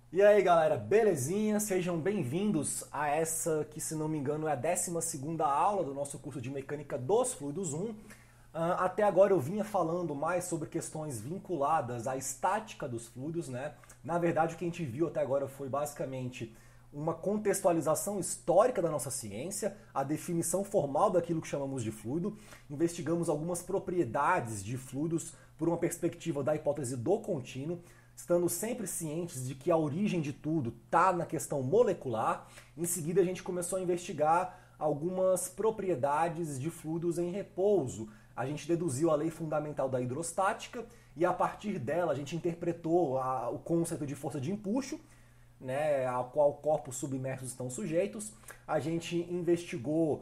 E aí galera, belezinha? Sejam bem-vindos a essa que, se não me engano, é a 12ª aula do nosso curso de Mecânica dos Fluidos 1. Até agora eu vinha falando mais sobre questões vinculadas à estática dos fluidos, né? Na verdade, o que a gente viu até agora foi basicamente uma contextualização histórica da nossa ciência, a definição formal daquilo que chamamos de fluido, investigamos algumas propriedades de fluidos por uma perspectiva da hipótese do contínuo, estando sempre cientes de que a origem de tudo está na questão molecular. Em seguida, a gente começou a investigar algumas propriedades de fluidos em repouso. A gente deduziu a lei fundamental da hidrostática e, a partir dela, a gente interpretou o conceito de força de empuxo, né, a qual corpos submersos estão sujeitos. A gente investigou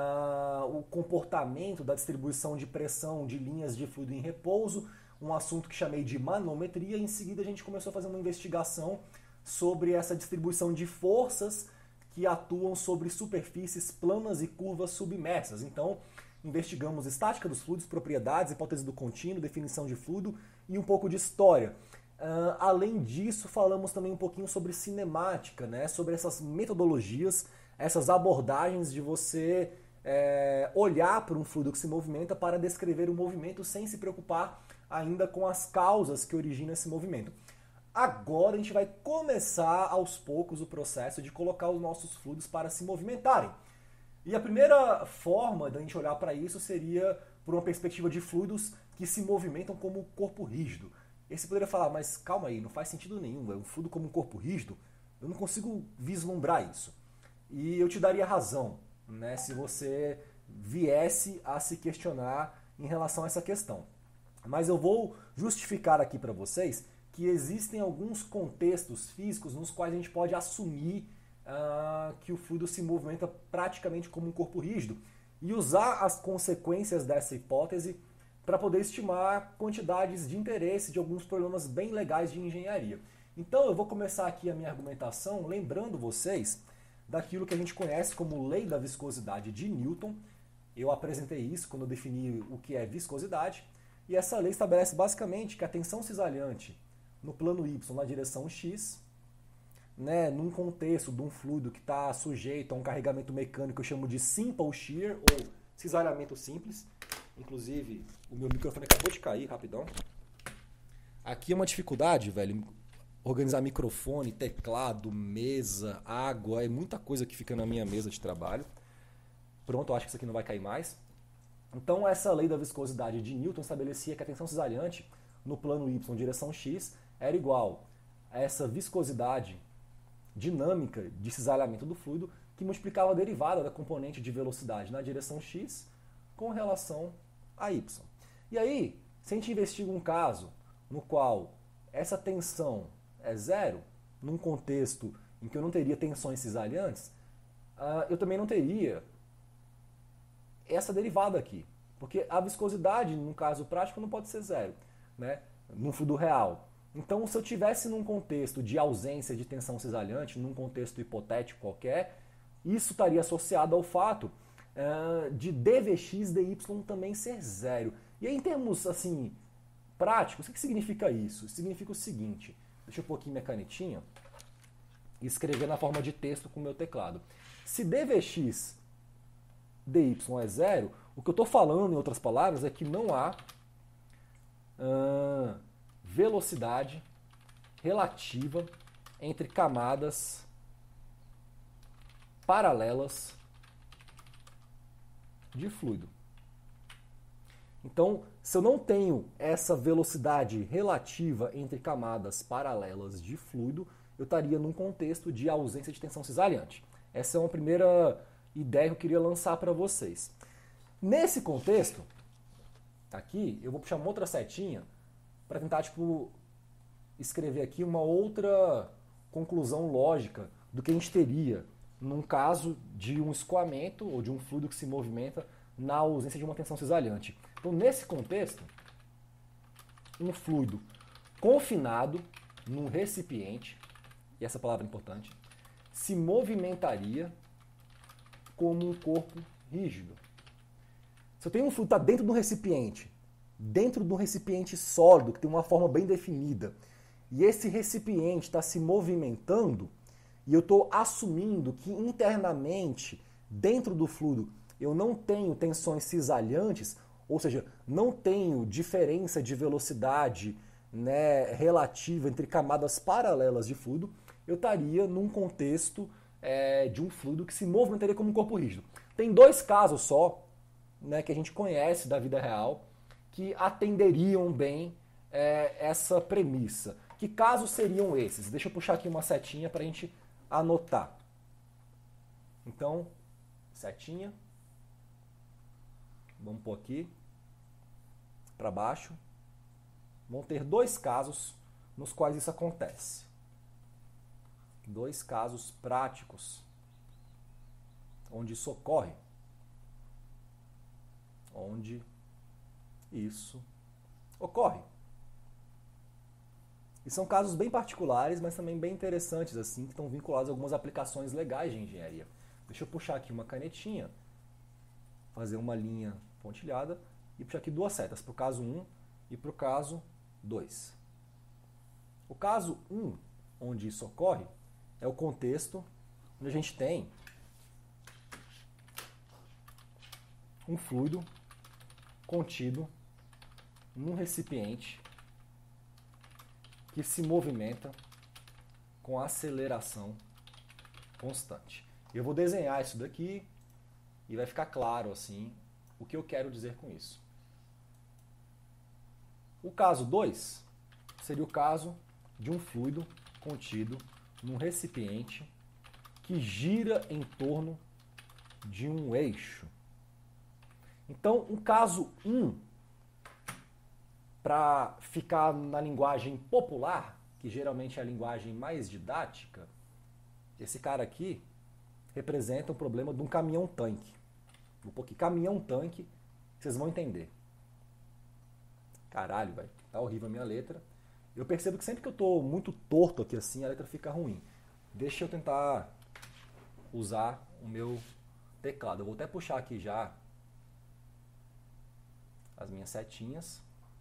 o comportamento da distribuição de pressão de linhas de fluido em repouso, um assunto que chamei de manometria. Em seguida, a gente começou a fazer uma investigação sobre essa distribuição de forças que atuam sobre superfícies planas e curvas submersas. Então, investigamos estática dos fluidos, propriedades, hipótese do contínuo, definição de fluido e um pouco de história. Além disso, falamos também um pouquinho sobre cinemática, né? Sobre essas metodologias, essas abordagens de você olhar para um fluido que se movimenta para descrever o movimento sem se preocupar ainda com as causas que originam esse movimento. Agora a gente vai começar aos poucos o processo de colocar os nossos fluidos para se movimentarem. E a primeira forma da gente olhar para isso seria por uma perspectiva de fluidos que se movimentam como corpo rígido. E você poderia falar, mas calma aí, não faz sentido nenhum, é um fluido como um corpo rígido? Eu não consigo vislumbrar isso. E eu te daria razão, né, se você viesse a se questionar em relação a essa questão. Mas eu vou justificar aqui para vocês que existem alguns contextos físicos nos quais a gente pode assumir que o fluido se movimenta praticamente como um corpo rígido e usar as consequências dessa hipótese para poder estimar quantidades de interesse de alguns problemas bem legais de engenharia. Então eu vou começar aqui a minha argumentação lembrando vocês daquilo que a gente conhece como lei da viscosidade de Newton. Eu apresentei isso quando eu defini o que é viscosidade. E essa lei estabelece basicamente que a tensão cisalhante no plano Y na direção X, né, num contexto de um fluido que está sujeito a um carregamento mecânico que eu chamo de simple shear, ou cisalhamento simples. Inclusive, o meu microfone acabou de cair, rapidão. Aqui é uma dificuldade, velho, organizar microfone, teclado, mesa, água, é muita coisa que fica na minha mesa de trabalho. Pronto, eu acho que isso aqui não vai cair mais. Então, essa lei da viscosidade de Newton estabelecia que a tensão cisalhante no plano Y, direção X, era igual a essa viscosidade dinâmica de cisalhamento do fluido, que multiplicava a derivada da componente de velocidade na direção X com relação a Y. E aí, se a gente investiga um caso no qual essa tensão é zero, num contexto em que eu não teria tensões cisalhantes, eu também não teria essa derivada aqui. Porque a viscosidade, no caso prático, não pode ser zero, né? Num fluido real. Então, se eu tivesse num contexto de ausência de tensão cisalhante, num contexto hipotético qualquer, isso estaria associado ao fato de dvx dy também ser zero. E aí, em termos assim, práticos, o que significa isso? Significa o seguinte, deixa eu pôr aqui minha canetinha e escrever na forma de texto com o meu teclado. Se dvx dy é zero, o que eu estou falando, em outras palavras, é que não há velocidade relativa entre camadas paralelas de fluido. Então, se eu não tenho essa velocidade relativa entre camadas paralelas de fluido, eu estaria num contexto de ausência de tensão cisalhante. Essa é uma primeira ideia que eu queria lançar para vocês. Nesse contexto, aqui, eu vou puxar uma outra setinha para tentar escrever aqui uma outra conclusão lógica do que a gente teria num caso de um escoamento ou de um fluido que se movimenta na ausência de uma tensão cisalhante. Então, nesse contexto, um fluido confinado num recipiente, e essa palavra é importante, se movimentaria como um corpo rígido. Se eu tenho um fluido que está dentro de um recipiente sólido, que tem uma forma bem definida, e esse recipiente está se movimentando, e eu estou assumindo que internamente, dentro do fluido, eu não tenho tensões cisalhantes, ou seja, não tenho diferença de velocidade, né, relativa entre camadas paralelas de fluido, eu estaria num contexto de um fluido que se movimentaria como um corpo rígido. Tem dois casos só, né, que a gente conhece da vida real que atenderiam bem essa premissa. Que casos seriam esses? Deixa eu puxar aqui uma setinha para a gente anotar. Então, setinha. Vamos pôr aqui para baixo. Vão ter dois casos nos quais isso acontece. Dois casos práticos onde isso ocorre. Onde isso ocorre. E são casos bem particulares, mas também bem interessantes, assim, que estão vinculados a algumas aplicações legais de engenharia. Deixa eu puxar aqui uma canetinha, fazer uma linha pontilhada e puxar aqui duas setas, para o caso 1 e para o caso 2. O caso 1, onde isso ocorre, é o contexto onde a gente tem um fluido contido num recipiente que se movimenta com aceleração constante. Eu vou desenhar isso daqui e vai ficar claro assim o que eu quero dizer com isso. O caso 2 seria o caso de um fluido contido num recipiente que gira em torno de um eixo. Então, o caso 1, para ficar na linguagem popular, que geralmente é a linguagem mais didática, esse cara aqui representa o problema de um caminhão-tanque. Vou pôr aqui caminhão-tanque, vocês vão entender. Caralho, velho, tá horrível a minha letra. Eu percebo que sempre que eu tô muito torto aqui assim, a letra fica ruim. Deixa eu tentar usar o meu teclado. Eu vou até puxar aqui já as minhas setinhas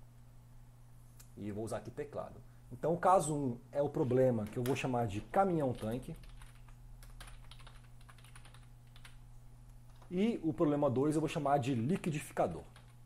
e vou usar aqui teclado. Então o caso 1 é o problema que eu vou chamar de caminhão-tanque. E o problema 2 eu vou chamar de liquidificador.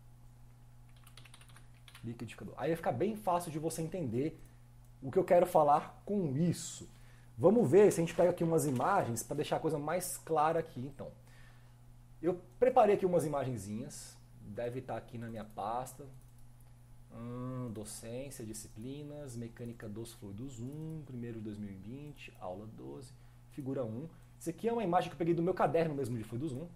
Liquidificador. Aí vai ficar bem fácil de você entender o que eu quero falar com isso. Vamos ver se a gente pega aqui umas imagens para deixar a coisa mais clara aqui, então. Eu preparei aqui umas imagenzinhas, deve estar aqui na minha pasta. Docência, disciplinas, mecânica dos fluidos 1, primeiro de 2020, aula 12, figura 1. Isso aqui é uma imagem que eu peguei do meu caderno mesmo de fluidos 1.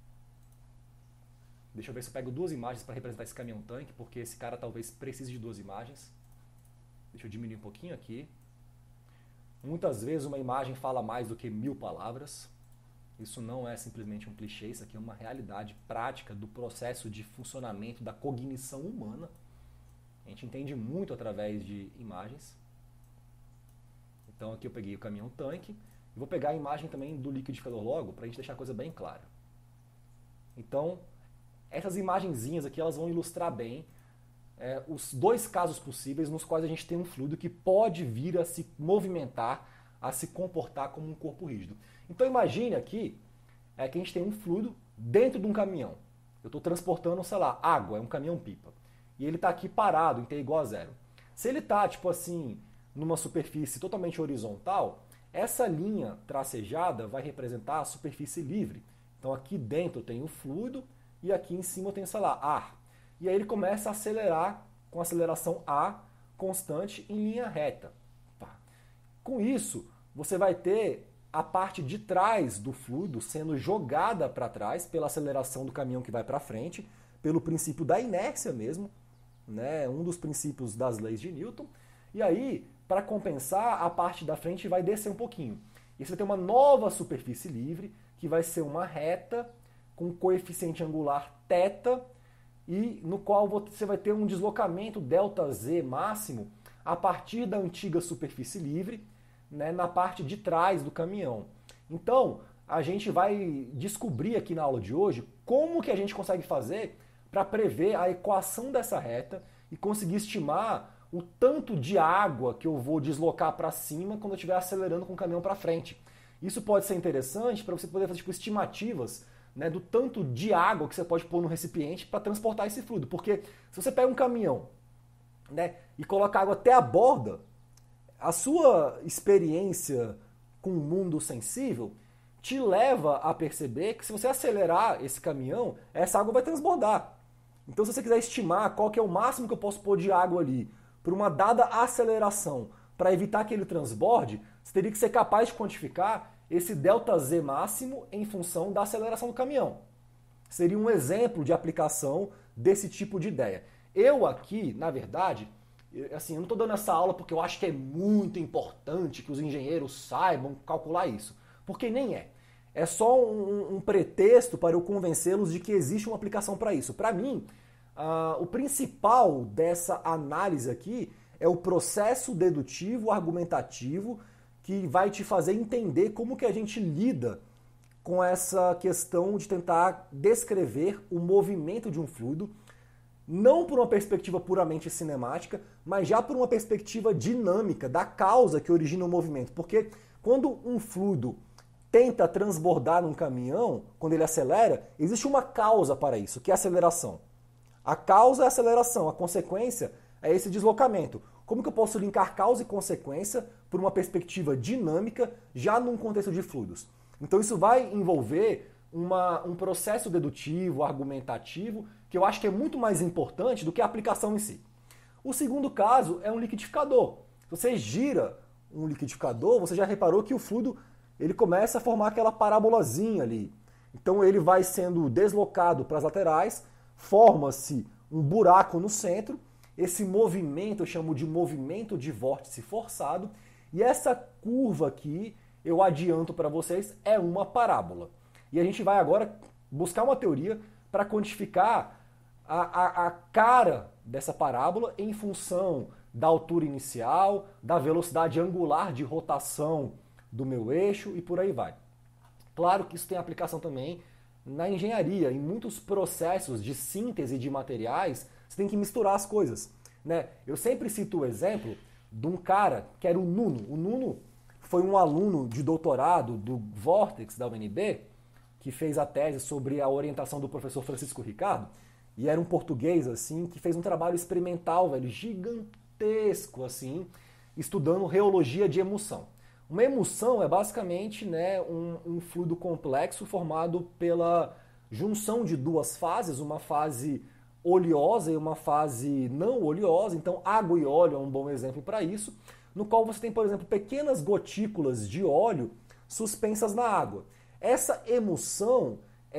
Deixa eu ver se eu pego duas imagens para representar esse caminhão-tanque, porque esse cara talvez precise de duas imagens. Deixa eu diminuir um pouquinho aqui. Muitas vezes uma imagem fala mais do que 1000 palavras. Isso não é simplesmente um clichê, isso aqui é uma realidade prática do processo de funcionamento da cognição humana. A gente entende muito através de imagens. Então aqui eu peguei o caminhão-tanque. E vou pegar a imagem também do liquidificador logo, para a gente deixar a coisa bem clara. Então, essas imagenzinhas aqui elas vão ilustrar bem os dois casos possíveis nos quais a gente tem um fluido que pode vir a se movimentar, a se comportar como um corpo rígido. Então imagine aqui que a gente tem um fluido dentro de um caminhão. Eu estou transportando, sei lá, água, é um caminhão-pipa. E ele está aqui parado em T igual a 0. Se ele está, tipo assim, numa superfície totalmente horizontal, essa linha tracejada vai representar a superfície livre. Então aqui dentro eu tenho o fluido e aqui em cima eu tenho, sei lá, ar. E aí ele começa a acelerar com aceleração A constante em linha reta. Com isso, você vai ter a parte de trás do fluido sendo jogada para trás pela aceleração do caminhão que vai para frente, pelo princípio da inércia mesmo, né? Um dos princípios das leis de Newton. E aí, para compensar, a parte da frente vai descer um pouquinho. E você vai ter uma nova superfície livre, que vai ser uma reta com coeficiente angular θ, e no qual você vai ter um deslocamento ΔZ máximo a partir da antiga superfície livre, né, na parte de trás do caminhão. Então, a gente vai descobrir aqui na aula de hoje como que a gente consegue fazer para prever a equação dessa reta e conseguir estimar o tanto de água que eu vou deslocar para cima quando eu estiver acelerando com o caminhão para frente. Isso pode ser interessante para você poder fazer tipo, estimativas, né, do tanto de água que você pode pôr no recipiente para transportar esse fluido. Porque se você pega um caminhão, né, e coloca água até a borda, a sua experiência com o mundo sensível te leva a perceber que se você acelerar esse caminhão, essa água vai transbordar. Então se você quiser estimar qual que é o máximo que eu posso pôr de água ali por uma dada aceleração para evitar que ele transborde, você teria que ser capaz de quantificar esse ΔZ máximo em função da aceleração do caminhão. Seria um exemplo de aplicação desse tipo de ideia. Eu aqui, na verdade, assim, eu não estou dando essa aula porque eu acho que é muito importante que os engenheiros saibam calcular isso. Porque nem é. É só um pretexto para eu convencê-los de que existe uma aplicação para isso. Para mim, o principal dessa análise aqui é o processo dedutivo argumentativo que vai te fazer entender como que a gente lida com essa questão de tentar descrever o movimento de um fluido, não por uma perspectiva puramente cinemática, mas já por uma perspectiva dinâmica da causa que origina o movimento. Porque quando um fluido tenta transbordar num caminhão, quando ele acelera, existe uma causa para isso, que é a aceleração. A causa é a aceleração, a consequência é esse deslocamento. Como que eu posso linkar causa e consequência por uma perspectiva dinâmica já num contexto de fluidos? Então isso vai envolver um processo dedutivo, argumentativo, que eu acho que é muito mais importante do que a aplicação em si. O segundo caso é um liquidificador. Se você gira um liquidificador, você já reparou que o fluido ele começa a formar aquela parabolazinha ali. Então ele vai sendo deslocado para as laterais, forma-se um buraco no centro, esse movimento eu chamo de movimento de vórtice forçado, e essa curva aqui, eu adianto para vocês, é uma parábola. E a gente vai agora buscar uma teoria para quantificar a cara dessa parábola em função da altura inicial, da velocidade angular de rotação do meu eixo e por aí vai. Claro que isso tem aplicação também na engenharia. Em muitos processos de síntese de materiais, você tem que misturar as coisas, né? Eu sempre cito o exemplo de um cara que era o Nuno. O Nuno foi um aluno de doutorado do Vortex, da UNB, que fez a tese sobre a orientação do professor Francisco Ricardo, e era um português, assim, que fez um trabalho experimental, velho, gigantesco, assim, estudando reologia de emulsão. Uma emulsão é basicamente, né, um fluido complexo formado pela junção de duas fases, uma fase oleosa e uma fase não oleosa. Então água e óleo é um bom exemplo para isso, no qual você tem, por exemplo, pequenas gotículas de óleo suspensas na água. Essa emulsão,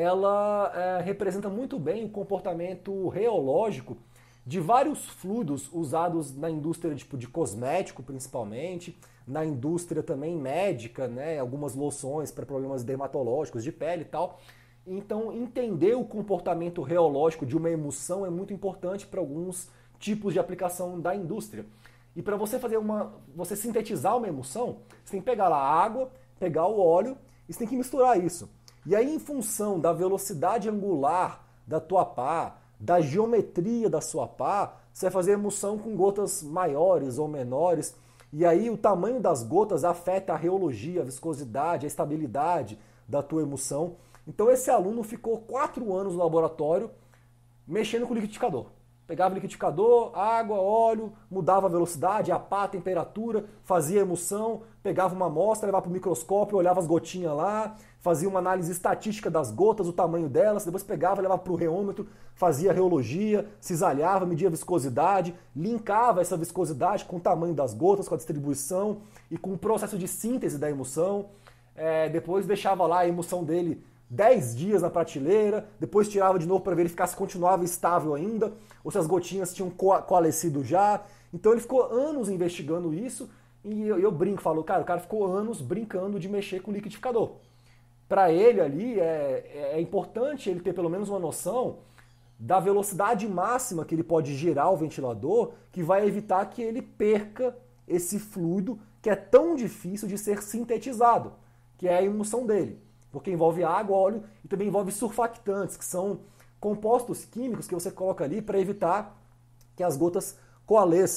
ela representa muito bem o comportamento reológico de vários fluidos usados na indústria tipo, de cosmético, principalmente, na indústria também médica, né, algumas loções para problemas dermatológicos de pele e tal. Então, entender o comportamento reológico de uma emulsão é muito importante para alguns tipos de aplicação da indústria. E para você você sintetizar uma emulsão, você tem que pegar lá a água, pegar o óleo e você tem que misturar isso. E aí, em função da velocidade angular da tua pá, da geometria da sua pá, você vai fazer emulsão com gotas maiores ou menores. E aí o tamanho das gotas afeta a reologia, a viscosidade, a estabilidade da tua emulsão. Então esse aluno ficou 4 anos no laboratório mexendo com o liquidificador. Pegava o liquidificador, água, óleo, mudava a velocidade, a pá, a temperatura, fazia emulsão, pegava uma amostra, levava para o microscópio, olhava as gotinhas lá, fazia uma análise estatística das gotas, o tamanho delas, depois pegava, levava para o reômetro, fazia reologia, cisalhava, media a viscosidade, linkava essa viscosidade com o tamanho das gotas, com a distribuição e com o processo de síntese da emulsão. Depois deixava lá a emulsão dele 10 dias na prateleira, depois tirava de novo para verificar se continuava estável ainda, ou se as gotinhas tinham coalescido já. Então ele ficou anos investigando isso, e eu brinco, falo, cara, o cara ficou anos brincando de mexer com o liquidificador. Para ele ali é importante ele ter pelo menos uma noção da velocidade máxima que ele pode girar o ventilador, que vai evitar que ele perca esse fluido que é tão difícil de ser sintetizado, que é a emulsão dele. Porque envolve água, óleo e também envolve surfactantes, que são compostos químicos que você coloca ali para evitar que as gotas coalesçam.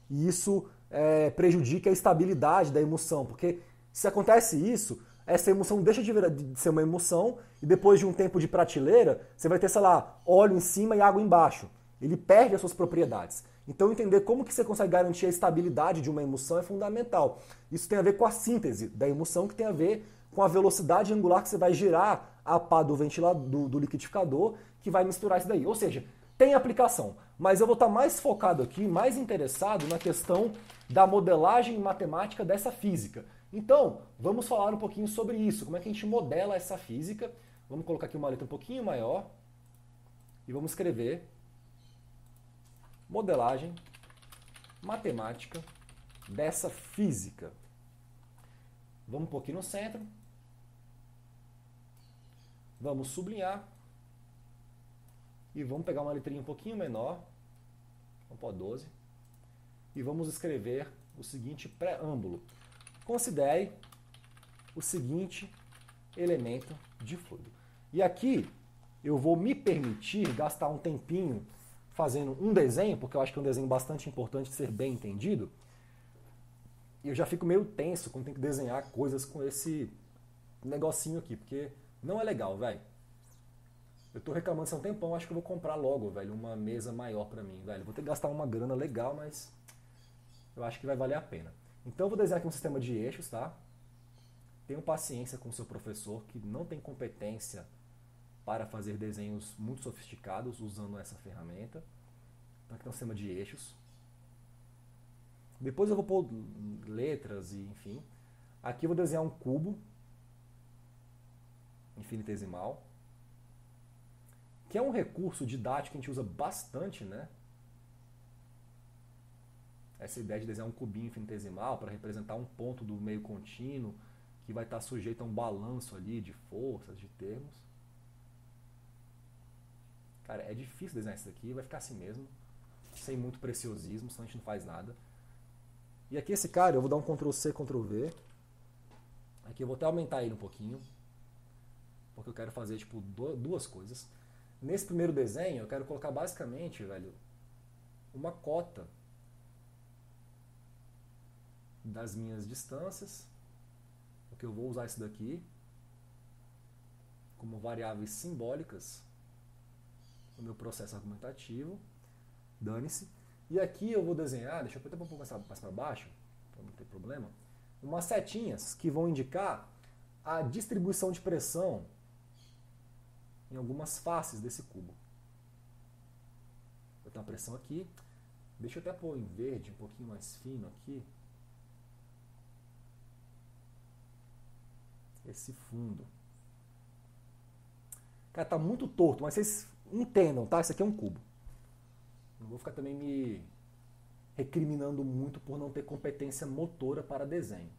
E isso prejudica a estabilidade da emulsão, porque se acontece isso, essa emulsão deixa de ser uma emulsão e depois de um tempo de prateleira, você vai ter, sei lá, óleo em cima e água embaixo. Ele perde as suas propriedades. Então entender como que você consegue garantir a estabilidade de uma emulsão é fundamental. Isso tem a ver com a síntese da emulsão, que tem a ver com a velocidade angular que você vai girar a pá do ventilador, do liquidificador, que vai misturar isso daí. Ou seja, tem aplicação, mas eu vou estar mais focado aqui, mais interessado na questão da modelagem matemática dessa física. Então, vamos falar um pouquinho sobre isso, como é que a gente modela essa física. Vamos colocar aqui uma letra um pouquinho maior e vamos escrever modelagem matemática dessa física. Vamos pôr aqui no centro. Vamos sublinhar. E vamos pegar uma letrinha um pouquinho menor. Vamos pôr 12. E vamos escrever o seguinte preâmbulo. Considere o seguinte elemento de fluido. E aqui eu vou me permitir gastar um tempinho fazendo um desenho, porque eu acho que é um desenho bastante importante de ser bem entendido. E eu já fico meio tenso quando tem que desenhar coisas com esse negocinho aqui, porque não é legal, velho. Eu tô reclamando isso há um tempão, acho que eu vou comprar logo, velho, uma mesa maior pra mim, velho. Vou ter que gastar uma grana legal, mas eu acho que vai valer a pena. Então eu vou desenhar aqui um sistema de eixos, tá? Tenham paciência com o seu professor, que não tem competência para fazer desenhos muito sofisticados usando essa ferramenta. Então aqui tem um sistema de eixos. Depois eu vou pôr letras e enfim. Aqui eu vou desenhar um cubo infinitesimal, que é um recurso didático que a gente usa bastante, né? Essa ideia de desenhar um cubinho infinitesimal para representar um ponto do meio contínuo que vai estar sujeito a um balanço ali de forças, de termos. Cara, é difícil desenhar isso aqui, vai ficar assim mesmo, sem muito preciosismo, senão a gente não faz nada. E aqui esse cara, eu vou dar um Ctrl+C, Ctrl+V. Aqui eu vou até aumentar ele um pouquinho, porque eu quero fazer tipo duas coisas. Nesse primeiro desenho, eu quero colocar basicamente, velho, uma cota das minhas distâncias, porque eu vou usar isso daqui como variáveis simbólicas no meu processo argumentativo. Dane-se. E aqui eu vou desenhar, deixa eu apertar um pouco mais para baixo, para não ter problema, umas setinhas que vão indicar a distribuição de pressão em algumas faces desse cubo. Eu tenho uma pressão aqui, deixa eu até pôr em verde, um pouquinho mais fino aqui, esse fundo. Cara, tá muito torto, mas vocês entendam, tá? Isso aqui é um cubo. Não vou ficar também me recriminando muito por não ter competência motora para desenho.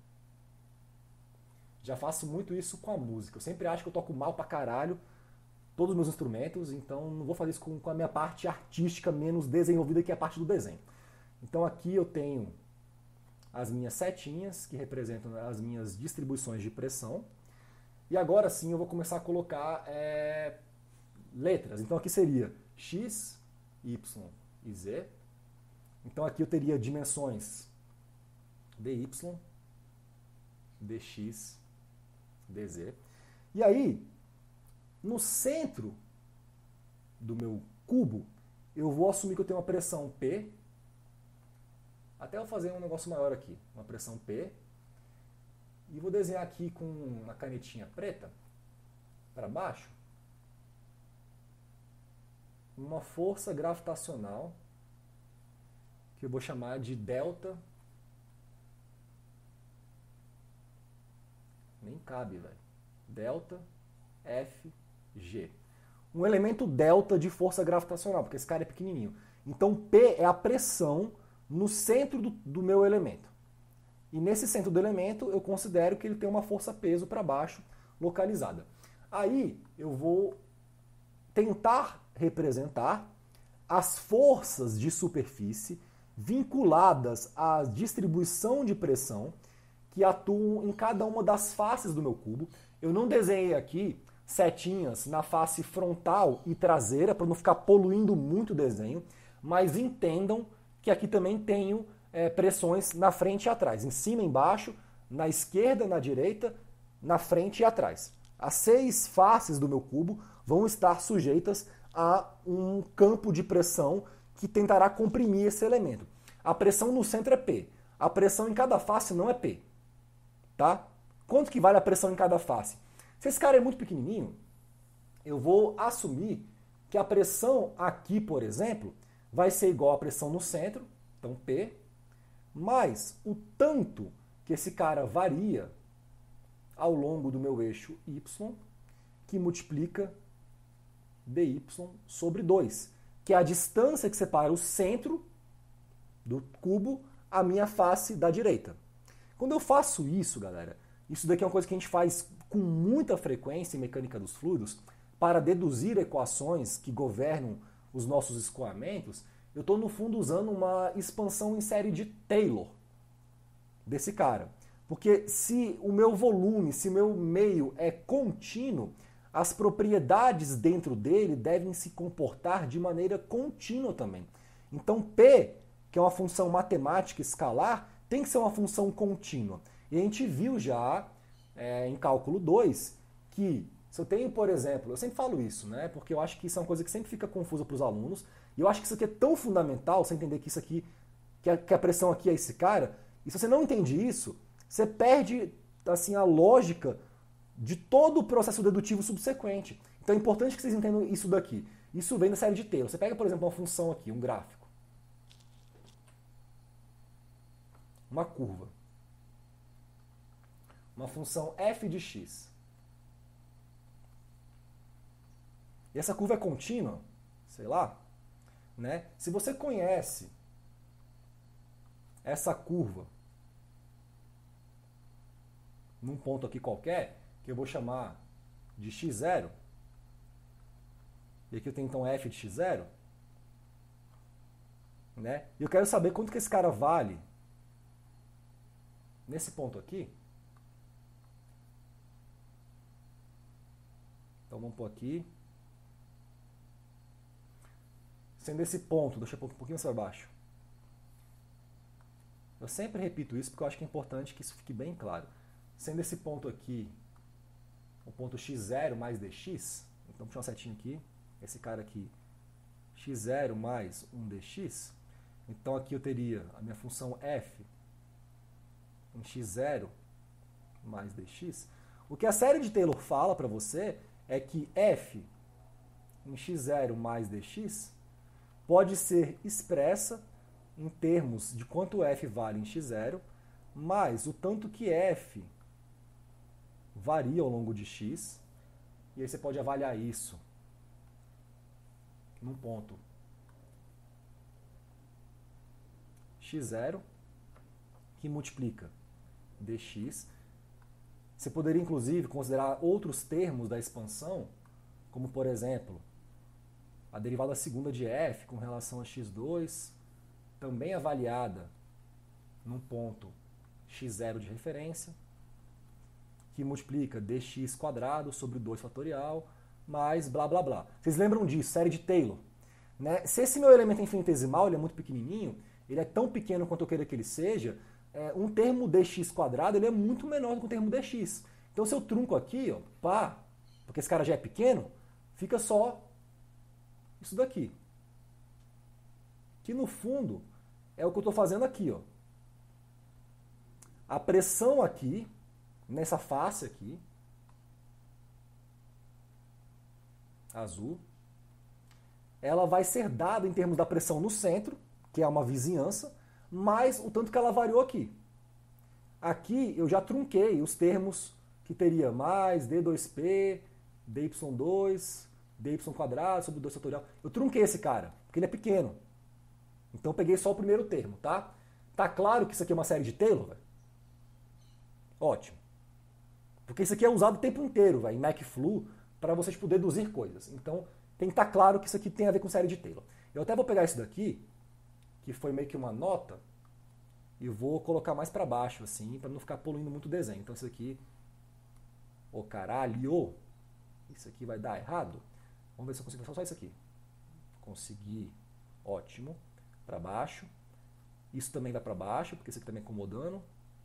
Já faço muito isso com a música. Eu sempre acho que eu toco mal pra caralho todos os meus instrumentos, então não vou fazer isso com a minha parte artística menos desenvolvida, que é a parte do desenho. Então aqui eu tenho as minhas setinhas, que representam as minhas distribuições de pressão. E agora sim eu vou começar a colocar letras. Então aqui seria X, Y e Z. Então aqui eu teria dimensões dy, dx, dz. E aí, no centro do meu cubo, eu vou assumir que eu tenho uma pressão P. Até eu fazer um negócio maior aqui, uma pressão P. E vou desenhar aqui com uma canetinha preta, para baixo, uma força gravitacional, que eu vou chamar de delta. Nem cabe, velho. Delta Fg. Um elemento delta de força gravitacional, porque esse cara é pequenininho. Então P é a pressão no centro do meu elemento. E nesse centro do elemento eu considero que ele tem uma força-peso para baixo localizada. Aí eu vou tentar representar as forças de superfície vinculadas à distribuição de pressão que atuam em cada uma das faces do meu cubo. Eu não desenhei aqui setinhas na face frontal e traseira para não ficar poluindo muito o desenho, mas entendam que aqui também tenho pressões na frente e atrás, em cima e embaixo, na esquerda, na direita, na frente e atrás. As 6 faces do meu cubo vão estar sujeitas a um campo de pressão que tentará comprimir esse elemento. A pressão no centro é P. A pressão em cada face não é P. Tá? Quanto que vale a pressão em cada face? Se esse cara é muito pequenininho, eu vou assumir que a pressão aqui, por exemplo, vai ser igual à pressão no centro, então P, mais o tanto que esse cara varia ao longo do meu eixo Y, que multiplica dy sobre 2, que é a distância que separa o centro do cubo à minha face da direita. Quando eu faço isso, galera, isso daqui é uma coisa que a gente faz com muita frequência em mecânica dos fluidos, para deduzir equações que governam os nossos escoamentos, eu estou, no fundo, usando uma expansão em série de Taylor desse cara. Porque se o meu volume, se o meu meio é contínuo, as propriedades dentro dele devem se comportar de maneira contínua também. Então P, que é uma função matemática escalar, tem que ser uma função contínua. E a gente viu já em cálculo 2 que se eu tenho, por exemplo, eu sempre falo isso, né? Porque eu acho que isso é uma coisa que sempre fica confusa para os alunos, e eu acho que isso aqui é tão fundamental, você entender que isso aqui, que a pressão aqui é esse cara, e se você não entende isso, você perde assim, a lógica de todo o processo dedutivo subsequente. Então é importante que vocês entendam isso daqui. Isso vem da série de Taylor. Você pega, por exemplo, uma função aqui, um gráfico. Uma curva. Uma função f de x. E essa curva é contínua, sei lá, né? Se você conhece essa curva num ponto aqui qualquer, que eu vou chamar de x0, e aqui eu tenho então f de x0, né? E eu quero saber quanto que esse cara vale nesse ponto aqui. Então vamos pôr aqui. Sendo esse ponto, deixa eu pôr um pouquinho mais para baixo. Eu sempre repito isso porque eu acho que é importante que isso fique bem claro. Sendo esse ponto aqui o ponto x0 mais dx, então vou puxar uma setinha aqui, esse cara aqui, x0 mais 1dx, então aqui eu teria a minha função f em x0 mais dx. O que a série de Taylor fala para você é que f em x0 mais dx pode ser expressa em termos de quanto f vale em x0, mais o tanto que f varia ao longo de x, e aí você pode avaliar isso num ponto x0, que multiplica dx. Você poderia, inclusive, considerar outros termos da expansão, como, por exemplo, a derivada segunda de f com relação a x2, também avaliada num ponto x0 de referência, que multiplica dx² sobre 2 fatorial, mais blá blá blá. Vocês lembram disso, série de Taylor? Né? Se esse meu elemento é infinitesimal, ele é muito pequenininho, ele é tão pequeno quanto eu queira que ele seja, um termo dx² ele é muito menor do que o termo dx. Então se eu trunco aqui, ó, pá, porque esse cara já é pequeno, fica só isso daqui. Que no fundo é o que eu estou fazendo aqui. Ó. A pressão aqui, nessa face aqui, azul, ela vai ser dada em termos da pressão no centro, que é uma vizinhança, mais o tanto que ela variou aqui. Aqui eu já trunquei os termos que teria mais d2p, dy2, dy² sobre 2 fatorial. Eu trunquei esse cara, porque ele é pequeno. Então eu peguei só o primeiro termo, tá? Tá claro que isso aqui é uma série de Taylor, velho? Ótimo. Porque isso aqui é usado o tempo inteiro, véio, em MacFlu, para vocês poderem deduzir coisas. Então tem que estar claro que isso aqui tem a ver com série de Taylor. Eu até vou pegar isso daqui, que foi meio que uma nota, e vou colocar mais para baixo, assim, para não ficar poluindo muito o desenho. Então isso aqui, ô caralho, isso aqui vai dar errado. Vamos ver se eu consigo fazer só isso aqui. Consegui, ótimo, para baixo. Isso também vai para baixo, porque isso aqui está me incomodando.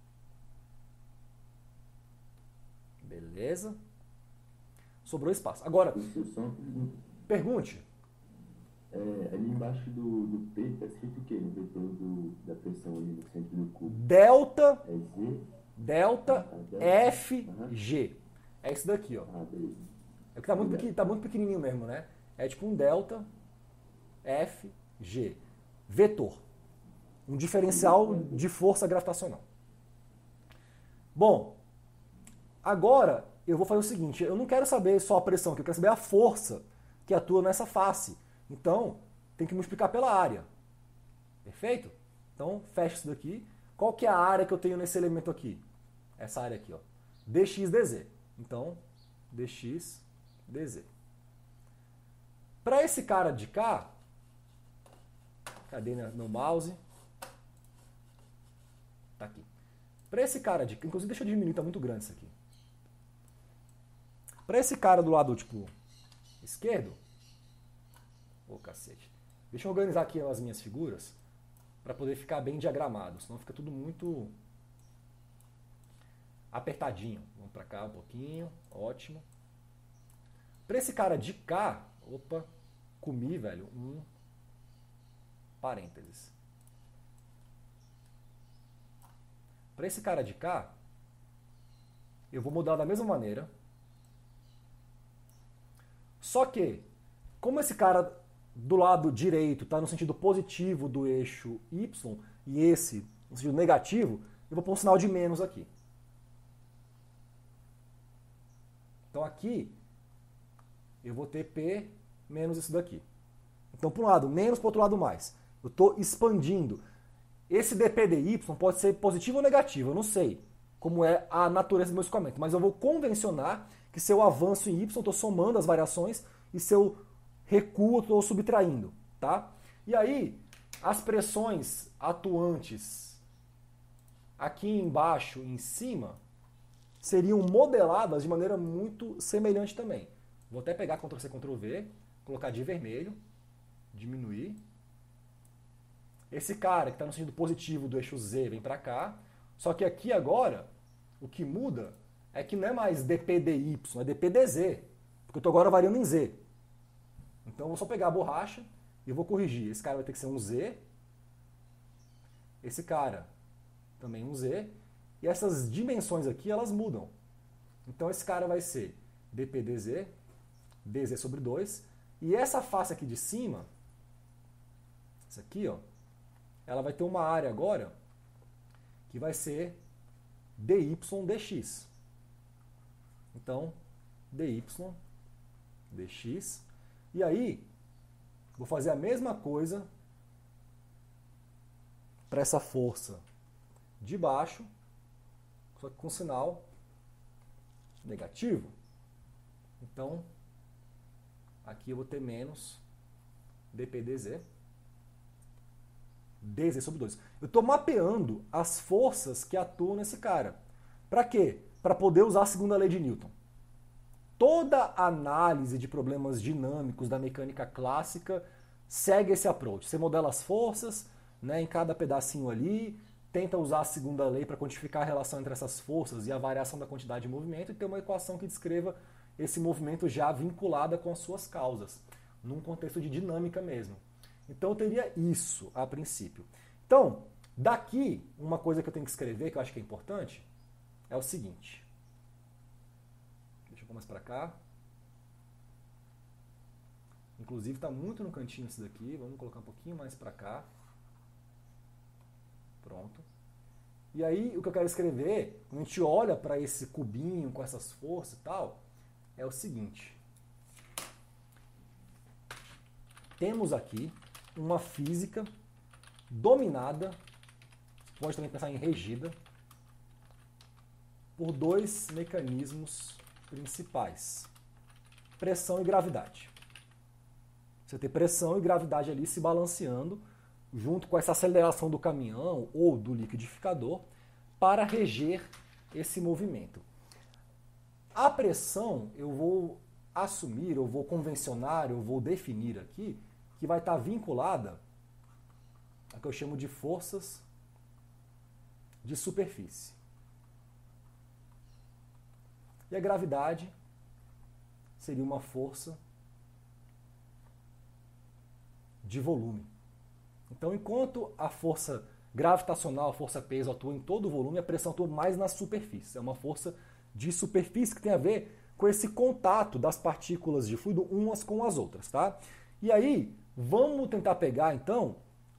Beleza. Sobrou espaço. Agora, pergunte. Ali embaixo do P está escrito o quê? No vetor da pressão ali no centro do cubo. Delta, É Z? delta, delta. F, G. É isso daqui, ó. Beleza. É que tá muito pequenininho mesmo, né? É tipo um delta, F, G. Vetor. Um diferencial de força gravitacional. Bom, agora eu vou fazer o seguinte. Eu não quero saber só a pressão, eu quero saber a força que atua nessa face. Então, tem que multiplicar pela área. Perfeito? Então, fecha isso daqui. Qual que é a área que eu tenho nesse elemento aqui? Essa área aqui, ó. dx, dz. Então, dx, dz. Para esse cara de cá, cadê meu mouse? Tá aqui. Para esse cara de cá, inclusive deixa eu diminuir, tá muito grande isso aqui. Para esse cara do lado, tipo, esquerdo, ô cacete. Deixa eu organizar aqui as minhas figuras para poder ficar bem diagramado, senão fica tudo muito apertadinho. Vamos para cá um pouquinho, ótimo. Para esse cara de cá, opa, comi, velho, um parênteses. Para esse cara de cá, eu vou mudar da mesma maneira. Só que, como esse cara do lado direito está no sentido positivo do eixo Y e esse no sentido negativo, eu vou pôr um sinal de menos aqui. Então aqui eu vou ter P menos isso daqui. Então, por um lado, menos, para o outro lado, mais. Eu estou expandindo. Esse dp dy pode ser positivo ou negativo, eu não sei como é a natureza do meu escoamento, mas eu vou convencionar que se eu avanço em y, eu estou somando as variações, e se eu recuo, eu estou subtraindo. Tá? E aí, as pressões atuantes aqui embaixo e em cima seriam modeladas de maneira muito semelhante também. Vou até pegar Ctrl+C, Ctrl+V, colocar de vermelho, diminuir. Esse cara que está no sentido positivo do eixo Z vem para cá. Só que aqui agora, o que muda é que não é mais dp dy, é dp dz. Porque eu estou agora variando em Z. Então eu vou só pegar a borracha e eu vou corrigir. Esse cara vai ter que ser um Z. Esse cara também um Z. E essas dimensões aqui, elas mudam. Então esse cara vai ser dp dz, dz sobre 2. E essa face aqui de cima, essa aqui, ó, ela vai ter uma área agora que vai ser dy dx. Então, dy dx. E aí, vou fazer a mesma coisa para essa força de baixo, só que com sinal negativo. Então, aqui eu vou ter menos dp dz. dz sobre 2. Eu estou mapeando as forças que atuam nesse cara. Para quê? Para poder usar a segunda lei de Newton. Toda análise de problemas dinâmicos da mecânica clássica segue esse approach. Você modela as forças, né, em cada pedacinho ali, tenta usar a segunda lei para quantificar a relação entre essas forças e a variação da quantidade de movimento e ter uma equação que descreva esse movimento já vinculada com as suas causas, num contexto de dinâmica mesmo. Então eu teria isso a princípio. Então, daqui, uma coisa que eu tenho que escrever, que eu acho que é importante, é o seguinte. Deixa eu pôr mais para cá. Inclusive está muito no cantinho isso daqui, vamos colocar um pouquinho mais para cá. Pronto. E aí, o que eu quero escrever, quando a gente olha para esse cubinho com essas forças e tal, é o seguinte. Temos aqui uma física dominada, pode também pensar em regida, por dois mecanismos principais: pressão e gravidade. Você tem pressão e gravidade ali se balanceando, junto com essa aceleração do caminhão ou do liquidificador, para reger esse movimento. A pressão, eu vou assumir, eu vou convencionar, eu vou definir aqui, que vai estar vinculada a que eu chamo de forças de superfície. E a gravidade seria uma força de volume. Então, enquanto a força gravitacional, a força peso atua em todo o volume, a pressão atua mais na superfície. É uma força de superfície que tem a ver com esse contato das partículas de fluido umas com as outras, tá? E aí, vamos tentar pegar, então,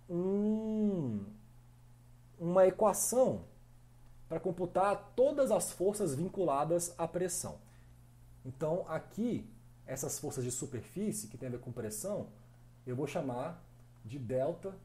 uma equação para computar todas as forças vinculadas à pressão. Então, aqui, essas forças de superfície, que tem a ver com pressão, eu vou chamar de ΔFP.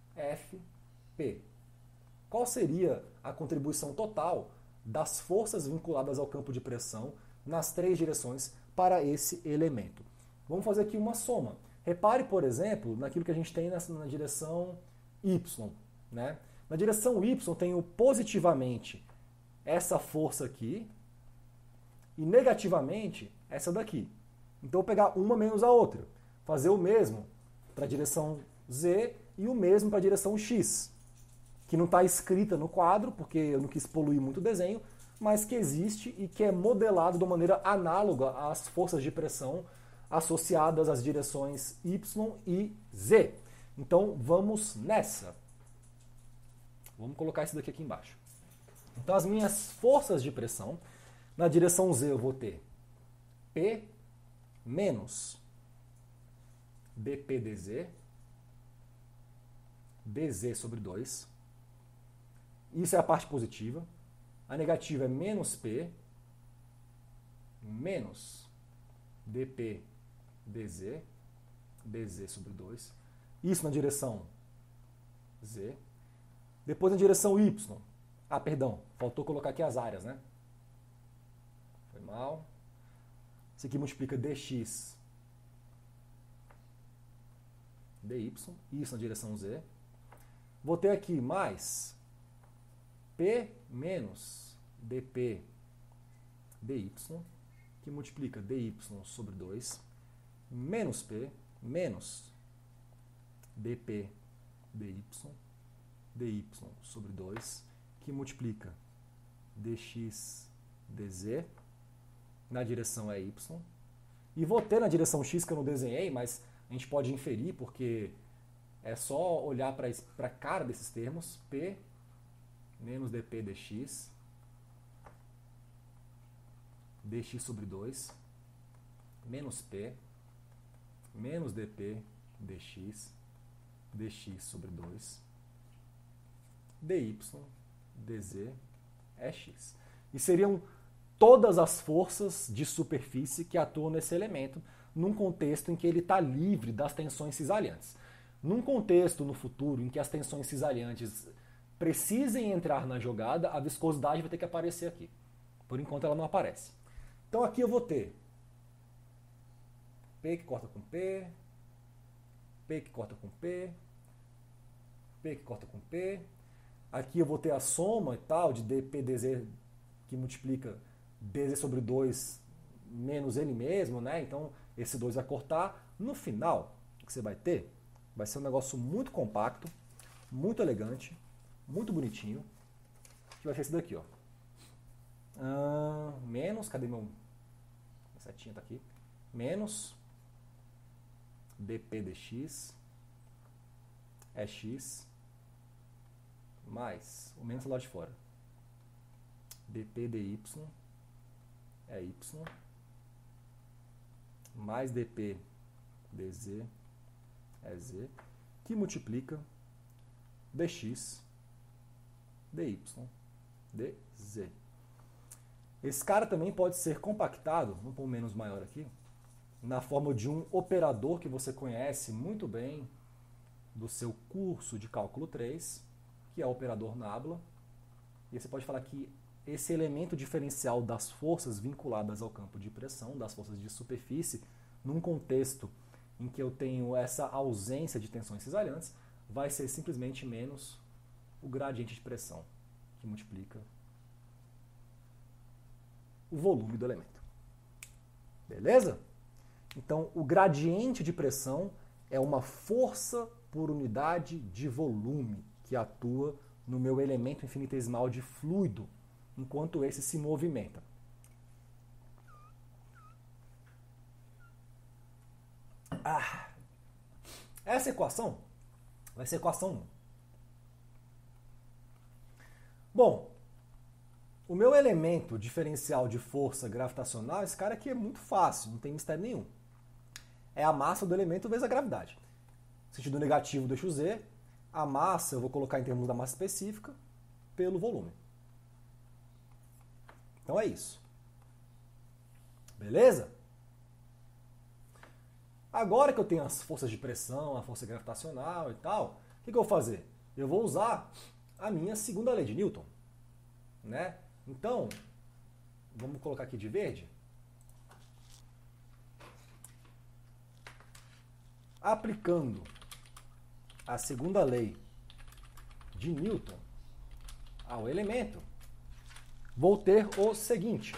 Qual seria a contribuição total das forças vinculadas ao campo de pressão nas três direções para esse elemento? Vamos fazer aqui uma soma. Repare, por exemplo, naquilo que a gente tem na direção Y, né? Na direção Y, tenho positivamente essa força aqui e negativamente essa daqui. Então, eu vou pegar uma menos a outra. Fazer o mesmo para a direção Z e o mesmo para a direção X, que não está escrita no quadro, porque eu não quis poluir muito o desenho, mas que existe e que é modelado de uma maneira análoga às forças de pressão associadas às direções Y e Z. Então, vamos nessa. Vamos colocar isso daqui embaixo. Então, as minhas forças de pressão, na direção Z eu vou ter P menos dP dZ, dZ sobre 2. Isso é a parte positiva. A negativa é menos P menos dP dZ, dZ sobre 2. Isso na direção Z. Depois na direção Y. Ah, perdão, faltou colocar aqui as áreas, né? Foi mal. Isso aqui multiplica dx dy, isso na direção Z. Vou ter aqui mais P menos dP dy, que multiplica dy sobre 2, menos P menos dP dy, dy sobre 2, que multiplica dx dz, na direção é y. E vou ter na direção x, que eu não desenhei, mas a gente pode inferir, porque é só olhar para a cara desses termos, P menos dP dx, dx sobre 2, menos P, menos dP dx, dx sobre 2, dy, dz é x. E seriam todas as forças de superfície que atuam nesse elemento, num contexto em que ele está livre das tensões cisalhantes. Num contexto no futuro em que as tensões cisalhantes precisem entrar na jogada, a viscosidade vai ter que aparecer aqui. Por enquanto ela não aparece. Então aqui eu vou ter P que corta com P, P que corta com P, P que corta com P. Aqui eu vou ter a soma e tal de dP dz, que multiplica dz sobre 2 menos ele mesmo, né? Então esse 2 vai cortar. No final, o que você vai ter vai ser um negócio muito compacto, muito elegante, muito bonitinho, que vai ser esse daqui, ó. Menos, cadê meu... A setinha tá aqui. Menos dP dx é x, mais, o menos lá de fora, dP dy é y, mais dP dz é z, que multiplica dx dy dz. Esse cara também pode ser compactado, vamos pôr um menos maior aqui, na forma de um operador que você conhece muito bem do seu curso de cálculo 3, que é o operador nabla. E você pode falar que esse elemento diferencial das forças vinculadas ao campo de pressão, das forças de superfície, num contexto em que eu tenho essa ausência de tensões cisalhantes, vai ser simplesmente menos o gradiente de pressão, que multiplica o volume do elemento. Beleza? Então, o gradiente de pressão é uma força por unidade de volume que atua no meu elemento infinitesimal de fluido, enquanto esse se movimenta. Essa equação vai ser a equação 1. Bom, o meu elemento diferencial de força gravitacional, esse cara aqui é muito fácil, não tem mistério nenhum. É a massa do elemento vezes a gravidade. Sentido negativo deixa o Z, a massa eu vou colocar em termos da massa específica pelo volume. Então é isso. Beleza? Agora que eu tenho as forças de pressão, a força gravitacional e tal, o que eu vou fazer? Eu vou usar a minha segunda lei de Newton, né? Então, vamos colocar aqui de verde. Aplicando a segunda lei de Newton ao elemento, vou ter o seguinte.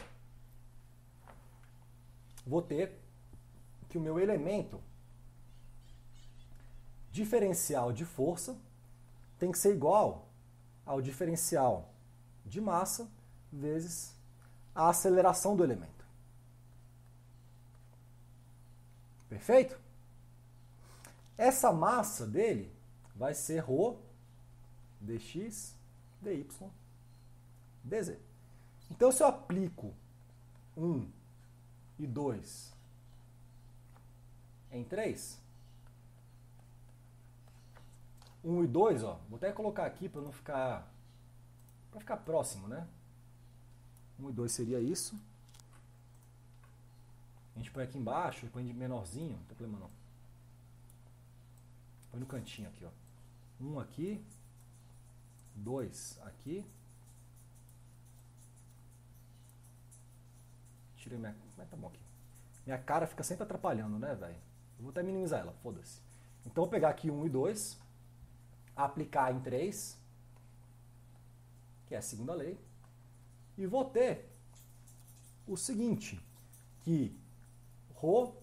Vou ter que o meu elemento diferencial de força tem que ser igual ao diferencial de massa vezes a aceleração do elemento. Perfeito? Essa massa dele vai ser ρ dx dy dz. Então, se eu aplico 1 e 2 em 3, 1 e 2, ó, vou até colocar aqui para não ficar, para ficar próximo, né? 1 e 2 seria isso. A gente põe aqui embaixo, põe de menorzinho, não tem problema não. Põe no cantinho aqui, ó. 1 aqui, 2 aqui. Tirei minha... Mas tá bom aqui. Minha cara fica sempre atrapalhando, né, velho? Eu vou até minimizar ela, foda-se. Então, eu vou pegar aqui 1 e 2, aplicar em 3, que é a segunda lei, e vou ter o seguinte, que ρ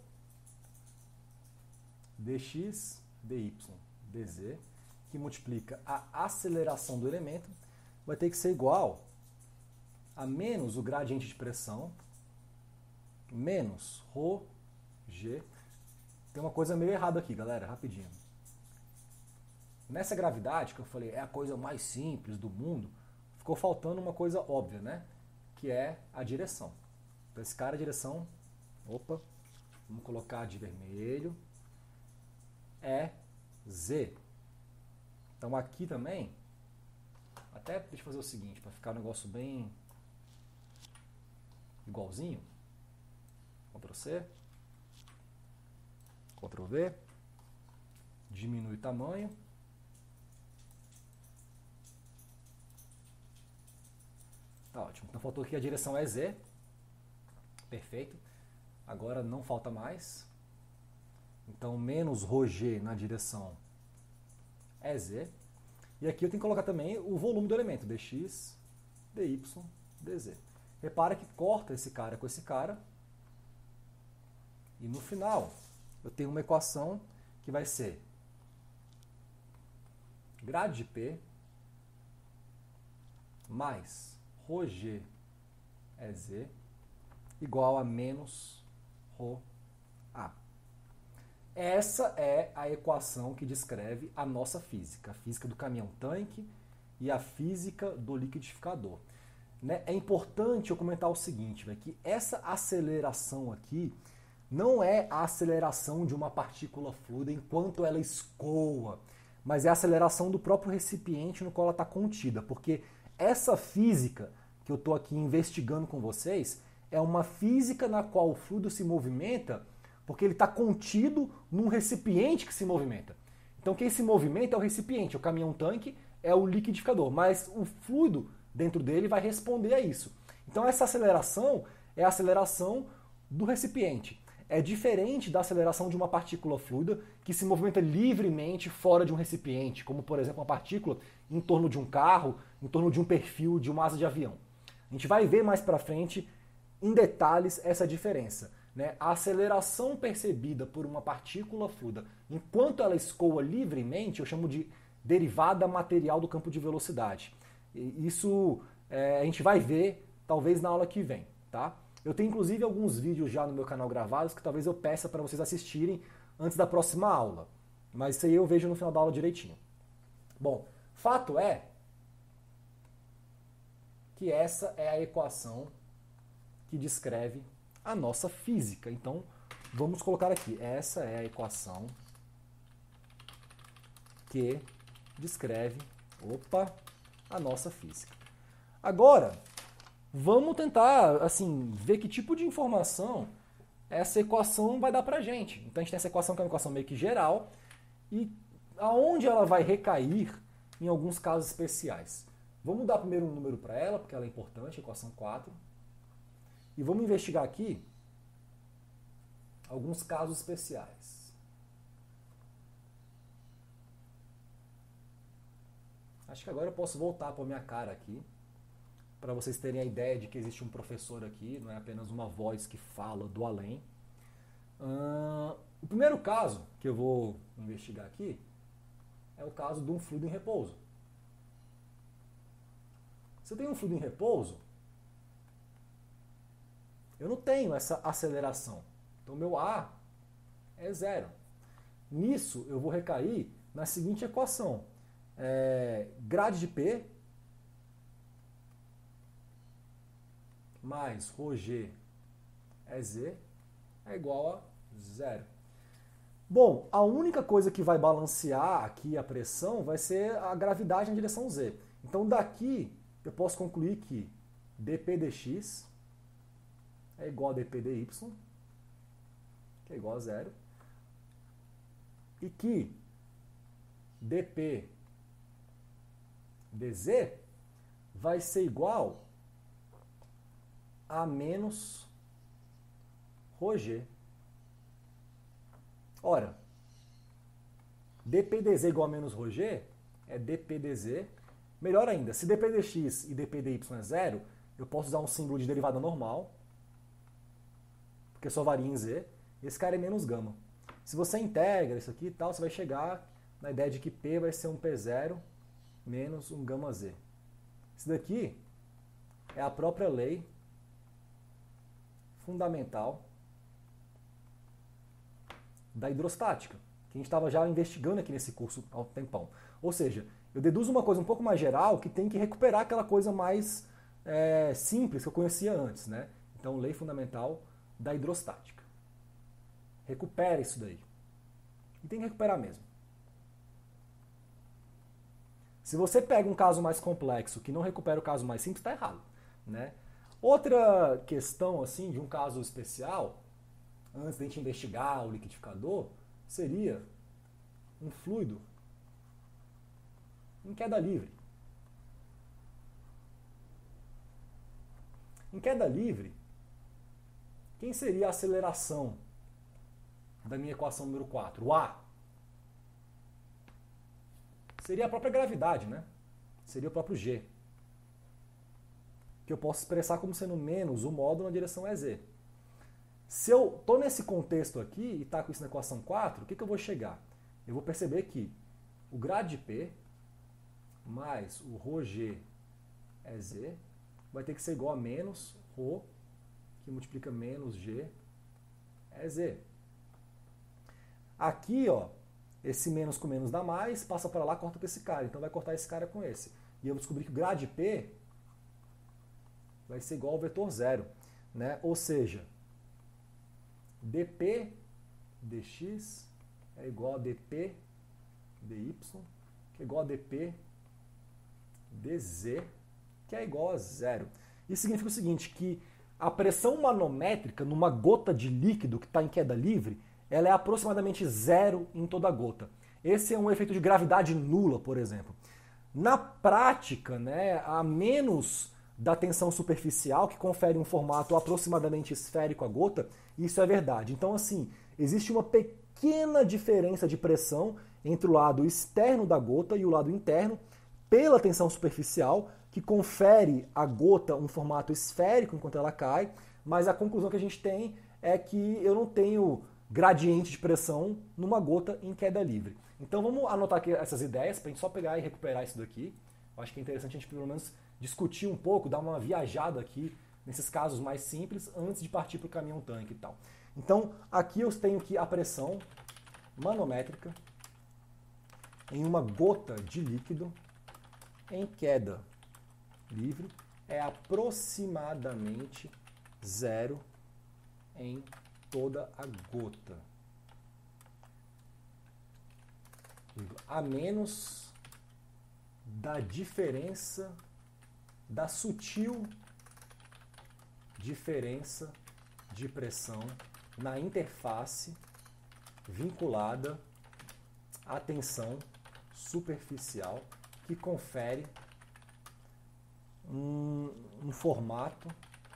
dx dy dz, que multiplica a aceleração do elemento, vai ter que ser igual a menos o gradiente de pressão, menos ρg. Tem uma coisa meio errada aqui, galera, rapidinho. Nessa gravidade, que eu falei, é a coisa mais simples do mundo, ficou faltando uma coisa óbvia, né? Que é a direção. Então, esse cara, a direção, opa, vamos colocar de vermelho, é Z. Então, aqui também, até deixa eu fazer o seguinte, para ficar um negócio bem igualzinho. Ctrl C, Ctrl V, diminui o tamanho. Tá ótimo. Então faltou aqui a direção é Z. Perfeito. Agora não falta mais. Então menos ρg na direção é Z. E aqui eu tenho que colocar também o volume do elemento, dx, dy, dz. Repara que corta esse cara com esse cara. E no final, eu tenho uma equação que vai ser grade de P mais ρg é Z igual a menos ρA. Essa é a equação que descreve a nossa física. A física do caminhão-tanque e a física do liquidificador. Né? É importante eu comentar o seguinte, véio, que essa aceleração aqui não é a aceleração de uma partícula fluida enquanto ela escoa, mas é a aceleração do próprio recipiente no qual ela está contida, porque essa física que eu estou aqui investigando com vocês é uma física na qual o fluido se movimenta porque ele está contido num recipiente que se movimenta. Então quem se movimenta é o recipiente, o caminhão-tanque é o liquidificador, mas o fluido dentro dele vai responder a isso. Então essa aceleração é a aceleração do recipiente. É diferente da aceleração de uma partícula fluida que se movimenta livremente fora de um recipiente, como por exemplo uma partícula em torno de um carro, em torno de um perfil de uma asa de avião. A gente vai ver mais para frente em detalhes essa diferença. né, a aceleração percebida por uma partícula fluida enquanto ela escoa livremente, eu chamo de derivada material do campo de velocidade. Isso a gente vai ver talvez na aula que vem, tá? Eu tenho inclusive alguns vídeos já no meu canal gravados que talvez eu peça para vocês assistirem antes da próxima aula. Mas isso aí eu vejo no final da aula direitinho. Bom, fato é que essa é a equação que descreve a nossa física. Então, vamos colocar aqui. Essa é a equação que descreve, a nossa física. Agora, vamos tentar, assim, ver que tipo de informação essa equação vai dar pra gente. Então, a gente tem essa equação que é uma equação meio que geral e aonde ela vai recair em alguns casos especiais. Vamos dar primeiro um número para ela, porque ela é importante, equação 4. E vamos investigar aqui alguns casos especiais. Acho que agora eu posso voltar para a minha cara aqui, para vocês terem a ideia de que existe um professor aqui, não é apenas uma voz que fala do além. O primeiro caso que eu vou investigar aqui é o caso de um fluido em repouso. Se eu tenho um fluido em repouso, eu não tenho essa aceleração. Então, meu A é zero. Nisso, eu vou recair na seguinte equação. Grade de P mais ρg EZ é igual a zero. Bom, a única coisa que vai balancear aqui a pressão vai ser a gravidade na direção Z. Então, daqui eu posso concluir que dP dx é igual a dP dy, que é igual a zero, e que dP dz vai ser igual a menos ρg. Ora, dP dz igual a menos ρg é dP dz. Melhor ainda, se dP dx e dP dy é zero, eu posso usar um símbolo de derivada normal, porque só varia em z, e esse cara é menos gama. Se você integra isso aqui e tal, você vai chegar na ideia de que P vai ser um P0 menos um gama z. Isso daqui é a própria lei fundamental da hidrostática, que a gente estava já investigando aqui nesse curso há um tempão. Ou seja, eu deduzo uma coisa um pouco mais geral que tem que recuperar aquela coisa mais simples que eu conhecia antes, né? Então, lei fundamental da hidrostática. Recupera isso daí. E tem que recuperar mesmo. Se você pega um caso mais complexo que não recupera o caso mais simples, está errado, né? Outra questão assim de um caso especial, antes de a gente investigar o liquidificador, seria um fluido em queda livre. Em queda livre, quem seria a aceleração da minha equação número 4? O A. Seria a própria gravidade, né? Seria o próprio G. Que eu posso expressar como sendo menos o módulo na direção EZ. Se eu estou nesse contexto aqui e está com isso na equação 4, o que eu vou chegar? Eu vou perceber que o grade de P mais o ρg EZ vai ter que ser igual a menos ρ, que multiplica menos g EZ. Aqui, ó, esse menos com menos dá mais, passa para lá, corta com esse cara. Então vai cortar esse cara com esse. E eu vou descobrir que o grade de P vai ser igual ao vetor zero, né? Ou seja, dP dx é igual a dP dy, que é igual a dP dz, que é igual a zero. Isso significa o seguinte, que a pressão manométrica numa gota de líquido que está em queda livre, ela é aproximadamente zero em toda a gota. Esse é um efeito de gravidade nula, por exemplo. Na prática, né, a menos da tensão superficial, que confere um formato aproximadamente esférico à gota, isso é verdade. Então, assim, existe uma pequena diferença de pressão entre o lado externo da gota e o lado interno, pela tensão superficial, que confere à gota um formato esférico enquanto ela cai, mas a conclusão que a gente tem é que eu não tenho gradiente de pressão numa gota em queda livre. Então vamos anotar aqui essas ideias para a gente só pegar e recuperar isso daqui. Eu acho que é interessante a gente pelo menos discutir um pouco, dar uma viajada aqui nesses casos mais simples antes de partir para o caminhão-tanque e tal. Então aqui eu tenho que a pressão manométrica em uma gota de líquido em queda livre é aproximadamente 0 em toda a gota, a menos da diferença, da sutil diferença de pressão na interface vinculada à tensão superficial que confere um formato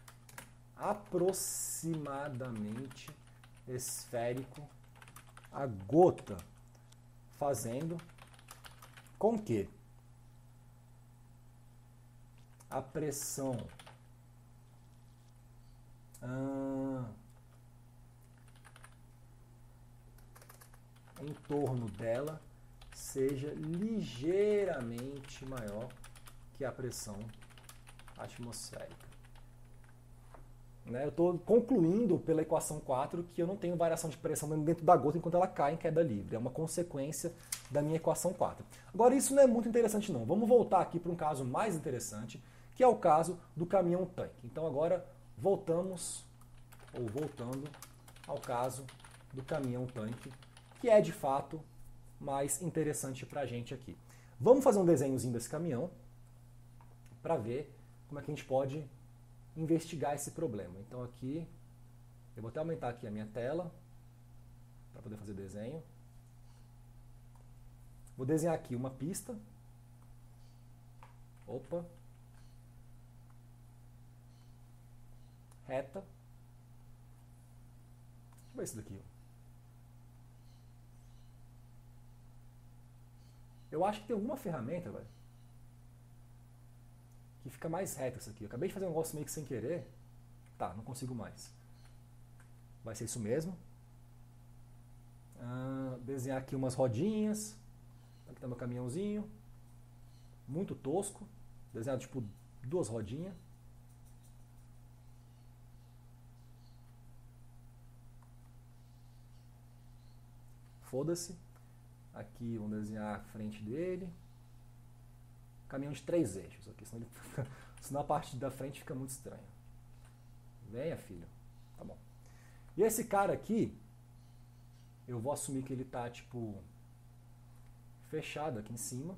aproximadamente esférico a gota, fazendo com que a pressão em torno dela seja ligeiramente maior que a pressão atmosférica. Eu estou concluindo pela equação 4 que eu não tenho variação de pressão dentro da gota enquanto ela cai em queda livre. É uma consequência da minha equação 4. Agora, isso não é muito interessante não. Vamos voltar aqui para um caso mais interessante, que é o caso do caminhão-tanque. Então agora voltando ao caso do caminhão-tanque, que é de fato mais interessante para a gente aqui. Vamos fazer um desenhozinho desse caminhão para ver como é que a gente pode investigar esse problema. Então aqui, eu vou até aumentar aqui a minha tela para poder fazer desenho. Vou desenhar aqui uma pista. Opa. Reta. Deixa eu ver isso daqui. Eu acho que tem alguma ferramenta, velho, que fica mais reta isso aqui. Eu acabei de fazer um negócio meio que sem querer. Tá, não consigo mais. Vai ser isso mesmo. Desenhar aqui umas rodinhas. Aqui tá meu caminhãozinho. Muito tosco. Desenhado tipo 2 rodinhas. Foda-se. Aqui vamos desenhar a frente dele. Caminhão de 3 eixos aqui, senão a parte da frente fica muito estranha. Venha, filho. Tá bom. E esse cara aqui, eu vou assumir que ele tá tipo fechado aqui em cima.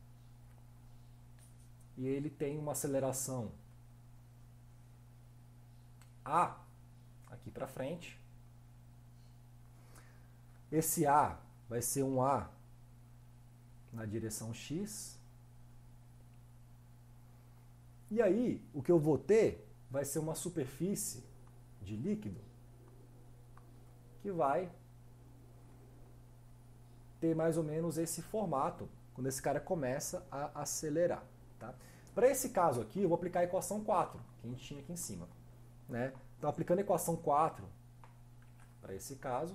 E ele tem uma aceleração A aqui para frente. Esse A vai ser um A na direção X. E aí, o que eu vou ter vai ser uma superfície de líquido que vai ter mais ou menos esse formato quando esse cara começa a acelerar. Tá? Para esse caso aqui, eu vou aplicar a equação 4, que a gente tinha aqui em cima. Né? Então, aplicando a equação 4 para esse caso,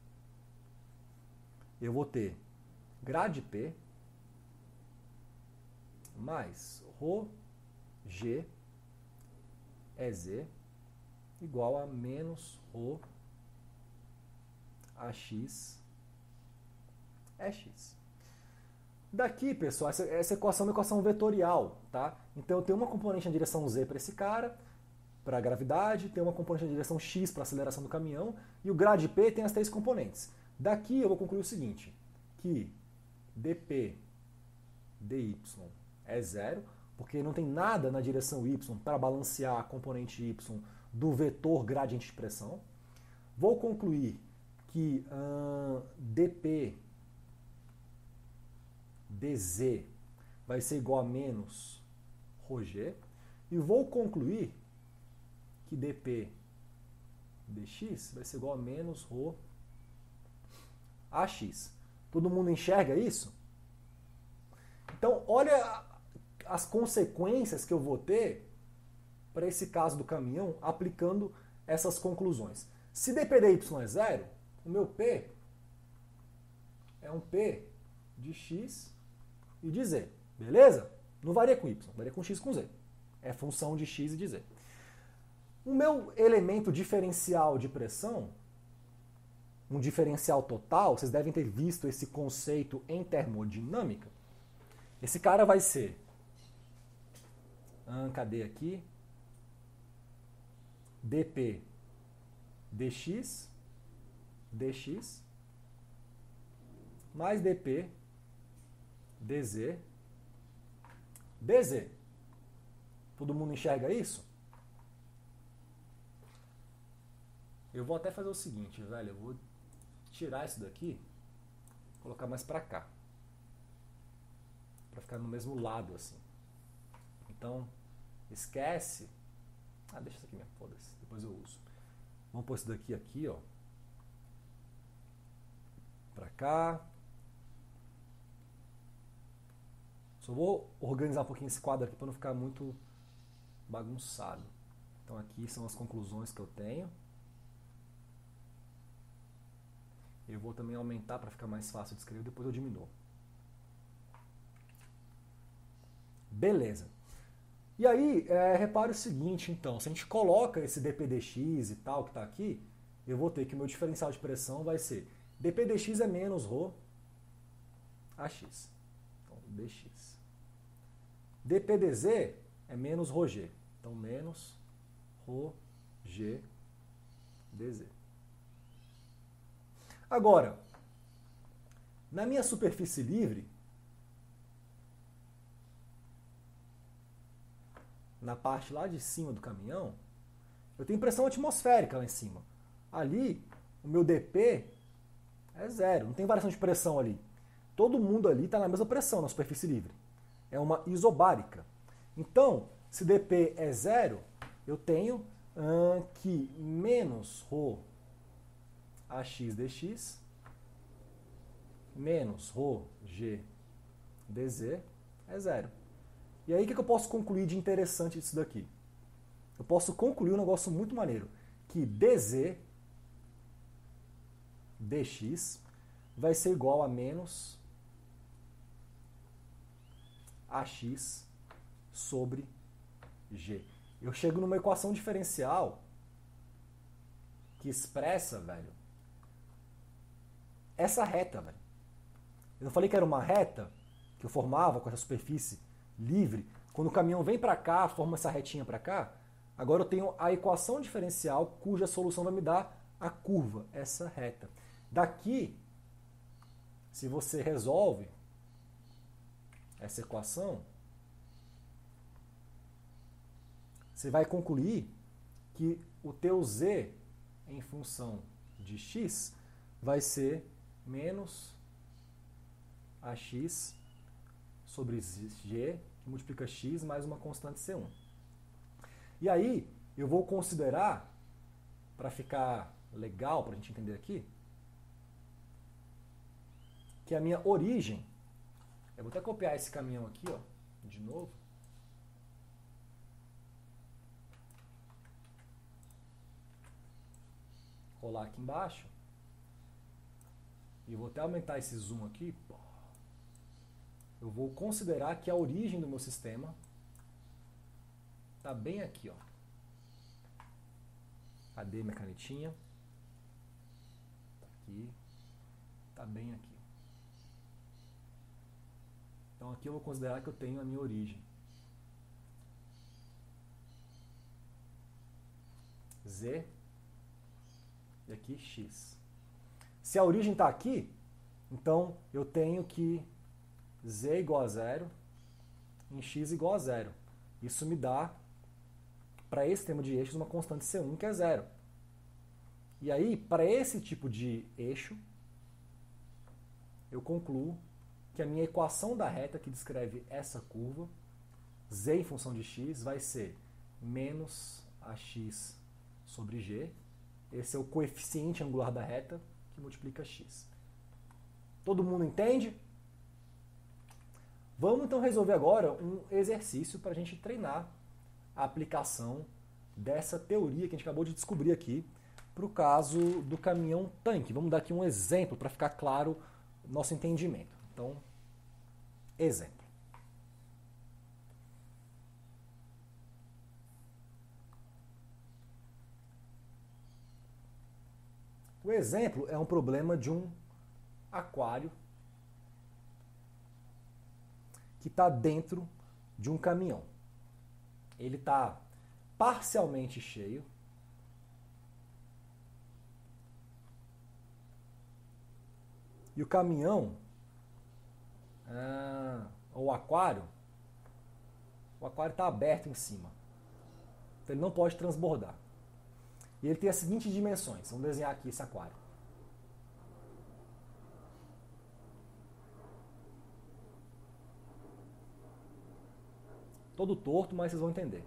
eu vou ter grade P mais ρ G EZ igual a menos ρ AX EX. Daqui, pessoal, essa equação é uma equação vetorial, tá? Então eu tenho uma componente na direção Z para esse cara, para a gravidade, tem uma componente na direção X para a aceleração do caminhão, e o grade P tem as 3 componentes. Daqui eu vou concluir o seguinte, que dP dy é 0, porque não tem nada na direção y para balancear a componente y do vetor gradiente de pressão. Vou concluir que dP dz vai ser igual a menos ρg, e vou concluir que dP dx vai ser igual a menos ρ AX. Todo mundo enxerga isso? Então, olha as consequências que eu vou ter para esse caso do caminhão, aplicando essas conclusões. Se dp de y é zero, o meu P é um P de x e de z, beleza? Não varia com y, varia com x e com z. É função de x e de z. O meu elemento diferencial de pressão, um diferencial total, vocês devem ter visto esse conceito em termodinâmica. Esse cara vai ser, cadê aqui? dp dx mais dp dz. Todo mundo enxerga isso? Eu vou até fazer o seguinte, velho. Eu vou tirar isso daqui, colocar mais pra cá, pra ficar no mesmo lado, assim. Então, esquece. Deixa isso aqui mesmo, foda-se. Depois eu uso. Vamos pôr isso daqui aqui, ó. Pra cá. Só vou organizar um pouquinho esse quadro aqui para não ficar muito bagunçado. Então aqui são as conclusões que eu tenho. Eu vou também aumentar para ficar mais fácil de escrever, depois eu diminuo. Beleza. E aí, repare o seguinte, então, se a gente coloca esse dp dx e tal que está aqui, eu vou ter que o meu diferencial de pressão vai ser dp dx é menos ρ ax. Então, dx. dp dz é menos ρg. Então, menos ρg dz. Agora, na minha superfície livre, na parte lá de cima do caminhão, eu tenho pressão atmosférica lá em cima. Ali, o meu dp é zero, não tem variação de pressão ali. Todo mundo ali está na mesma pressão na superfície livre. É uma isobárica. Então, se dp é zero, eu tenho que menos ρ ax dx menos ρ g dz é zero. E aí o que eu posso concluir de interessante disso daqui? Eu posso concluir um negócio muito maneiro, que dz dx vai ser igual a menos ax sobre g. Eu chego numa equação diferencial que expressa, velho, essa reta, velho. Eu não falei que era uma reta que eu formava com essa superfície livre? Quando o caminhão vem para cá, forma essa retinha para cá. Agora eu tenho a equação diferencial cuja solução vai me dar a curva, essa reta. Daqui, se você resolve essa equação, você vai concluir que o teu z em função de x vai ser menos ax sobre g, que multiplica x mais uma constante C1. E aí, eu vou considerar, para ficar legal, para a gente entender aqui, que a minha origem, eu vou até copiar esse caminhão aqui, ó, de novo. Colar aqui embaixo. E vou até aumentar esse zoom aqui. Eu vou considerar que a origem do meu sistema está bem aqui, ó. Cadê minha canetinha? Tá aqui. Tá bem aqui. Então aqui eu vou considerar que eu tenho a minha origem. Z e aqui x. Se a origem está aqui, então eu tenho que z igual a zero em x igual a zero. Isso me dá, para esse tema de eixos, uma constante C1 que é zero. E aí, para esse tipo de eixo, eu concluo que a minha equação da reta que descreve essa curva, z em função de x, vai ser menos ax sobre g. Esse é o coeficiente angular da reta que multiplica x. Todo mundo entende? Vamos então resolver agora um exercício para a gente treinar a aplicação dessa teoria que a gente acabou de descobrir aqui para o caso do caminhão-tanque. Vamos dar aqui um exemplo para ficar claro o nosso entendimento. Então, exemplo. O exemplo é um problema de um aquário que está dentro de um caminhão. Ele está parcialmente cheio. E o caminhão, ou o aquário está aberto em cima. Então ele não pode transbordar. E ele tem as seguintes dimensões. Vamos desenhar aqui esse aquário. Todo torto, mas vocês vão entender.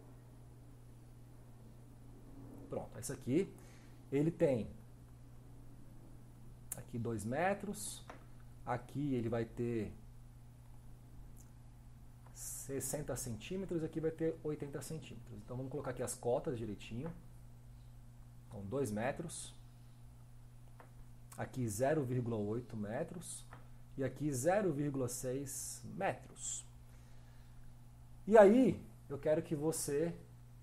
Pronto, esse aqui, ele tem aqui 2 metros, aqui ele vai ter 60 centímetros, aqui vai ter 80 centímetros. Então vamos colocar aqui as cotas direitinho. Então 2 metros, aqui 0,8 metros e aqui 0,6 metros. E aí, eu quero que você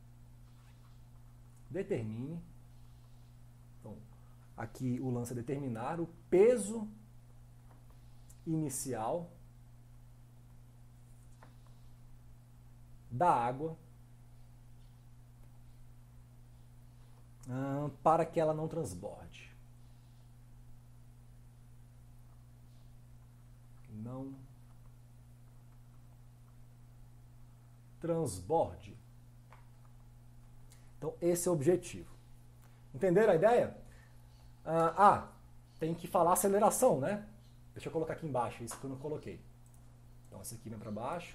determine, então, aqui o lance é determinar o peso inicial da água para que ela não transborde. Não transborde. Então, esse é o objetivo. Entenderam a ideia? Tem que falar aceleração, né? Deixa eu colocar aqui embaixo, isso que eu não coloquei. Então, esse aqui vem para baixo.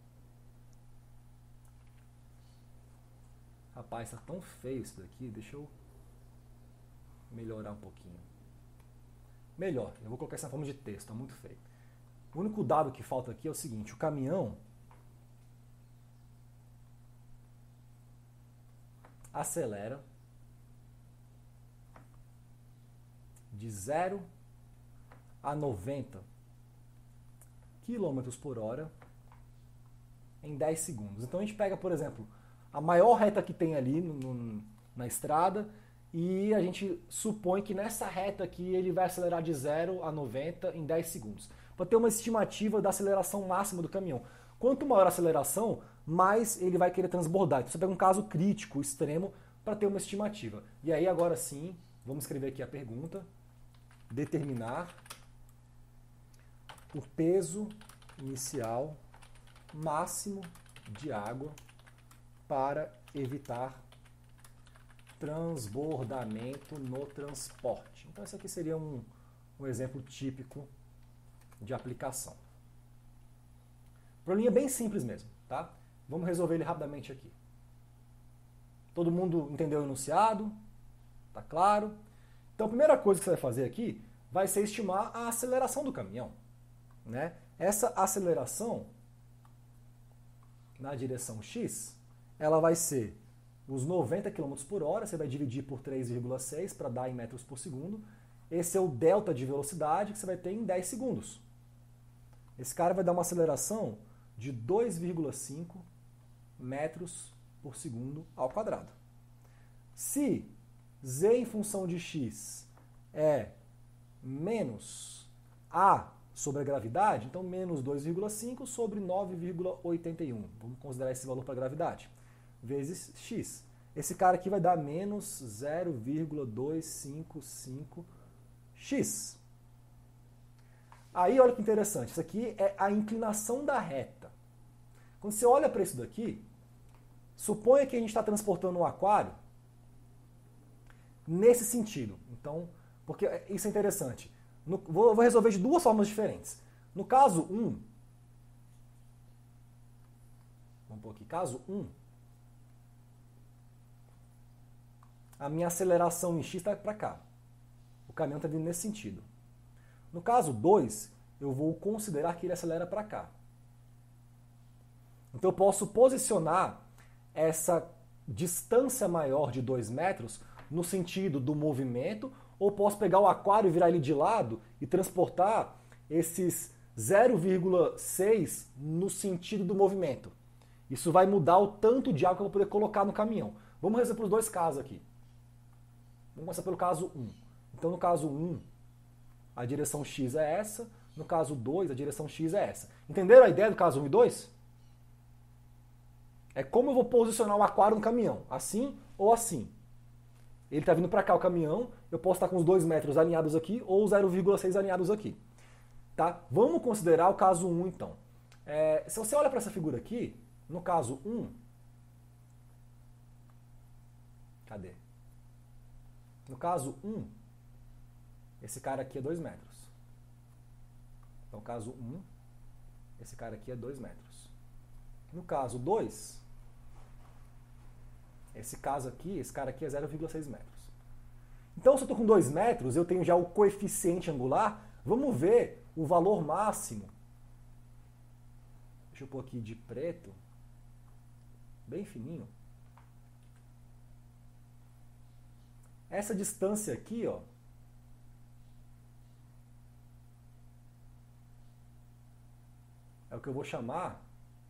Rapaz, tá tão feio isso daqui, deixa eu melhorar um pouquinho. Melhor, eu vou colocar essa forma de texto, tá muito feio. O único dado que falta aqui é o seguinte, o caminhão acelera de 0 a 90 km por hora em 10 segundos. Então a gente pega, por exemplo, a maior reta que tem ali na estrada e a gente supõe que nessa reta aqui ele vai acelerar de 0 a 90 em 10 segundos. Para ter uma estimativa da aceleração máxima do caminhão. Quanto maior a aceleração, mais ele vai querer transbordar. Então você pega um caso crítico, extremo, para ter uma estimativa. E aí agora sim, vamos escrever aqui a pergunta. Determinar o peso inicial máximo de água para evitar transbordamento no transporte. Então esse aqui seria um exemplo típico de aplicação. Probleminha bem simples mesmo, tá? Vamos resolver ele rapidamente aqui. Todo mundo entendeu o enunciado? Tá claro? Então a primeira coisa que você vai fazer aqui vai ser estimar a aceleração do caminhão, né? Essa aceleração na direção x, ela vai ser os 90 km por hora, você vai dividir por 3,6 para dar em metros por segundo. Esse é o delta de velocidade que você vai ter em 10 segundos. Esse cara vai dar uma aceleração de 2,5 metros por segundo ao quadrado. Se z em função de x é menos a sobre a gravidade, então menos 2,5 sobre 9,81. Vamos considerar esse valor para a gravidade. Vezes x. Esse cara aqui vai dar menos 0,255x. Aí, olha que interessante. Isso aqui é a inclinação da reta. Quando você olha para isso daqui, suponha que a gente está transportando um aquário nesse sentido. Então, porque isso é interessante. Vou resolver de duas formas diferentes. No caso 1, vamos pôr aqui, caso 1, a minha aceleração em x está para cá. O caminhão está vindo nesse sentido. No caso 2, eu vou considerar que ele acelera para cá. Então eu posso posicionar essa distância maior de 2 metros no sentido do movimento, ou posso pegar o aquário e virar ele de lado e transportar esses 0,6 no sentido do movimento. Isso vai mudar o tanto de água que eu vou poder colocar no caminhão. Vamos resolver os dois casos aqui. Vamos começar pelo caso 1. Então, no caso 1, a direção X é essa. No caso 2, a direção X é essa. Entenderam a ideia do caso 1 e 2? É como eu vou posicionar o aquário no caminhão. Assim ou assim. Ele está vindo para cá, o caminhão. Eu posso estar com os 2 metros alinhados aqui ou 0,6 alinhados aqui. Tá? Vamos considerar o caso 1, então. Se você olha para essa figura aqui, no caso 1... Cadê? No caso 1, esse cara aqui é 2 metros. Então, caso 1, esse cara aqui é 2 metros. No caso 2, esse cara aqui é 0,6 metros. Então, se eu estou com 2 metros, eu tenho já o coeficiente angular. Vamos ver o valor máximo. Deixa eu pôr aqui de preto, bem fininho. Essa distância aqui, ó, é o que eu vou chamar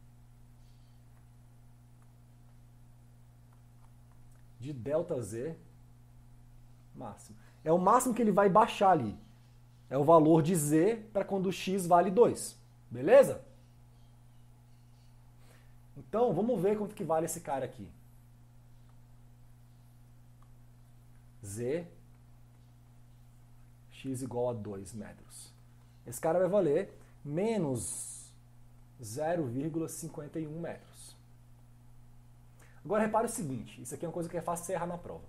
de ΔZ máximo. É o máximo que ele vai baixar ali. É o valor de Z para quando x vale 2. Beleza? Então, vamos ver quanto que vale esse cara aqui. Z, x igual a 2 metros. Esse cara vai valer menos 0,51 metros. Agora repare o seguinte, isso aqui é uma coisa que é fácil você errar na prova.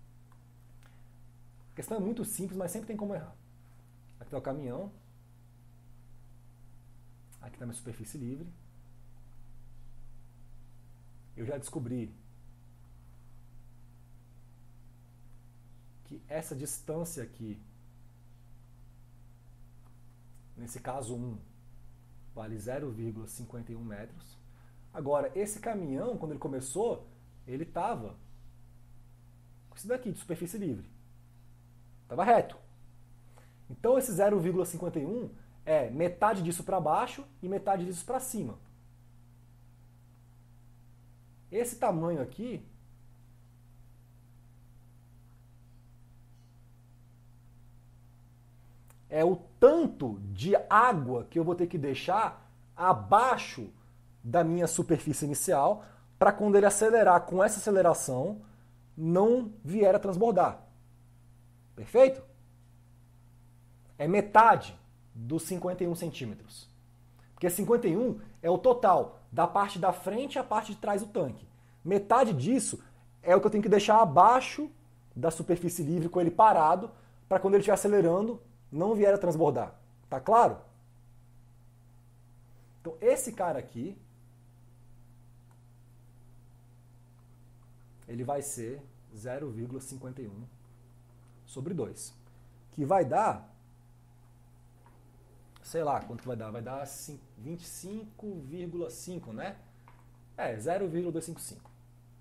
A questão é muito simples, mas sempre tem como errar. Aqui está o caminhão. Aqui está a minha superfície livre. Eu já descobri que essa distância aqui, nesse caso 1, vale 0,51 metros. Agora, esse caminhão, quando ele começou, ele estava com isso daqui, de superfície livre. Estava reto. Então, esse 0,51 é metade disso para baixo e metade disso para cima. Esse tamanho aqui é o tanto de água que eu vou ter que deixar abaixo da minha superfície inicial para quando ele acelerar com essa aceleração não vier a transbordar. Perfeito? É metade dos 51 centímetros. Porque 51 é o total da parte da frente à parte de trás do tanque. Metade disso é o que eu tenho que deixar abaixo da superfície livre com ele parado para quando ele estiver acelerando não vier a transbordar. Tá claro? Então esse cara aqui, ele vai ser 0,51 sobre 2. Que vai dar, sei lá, quanto que vai dar? Vai dar 25,5, né? 0,255.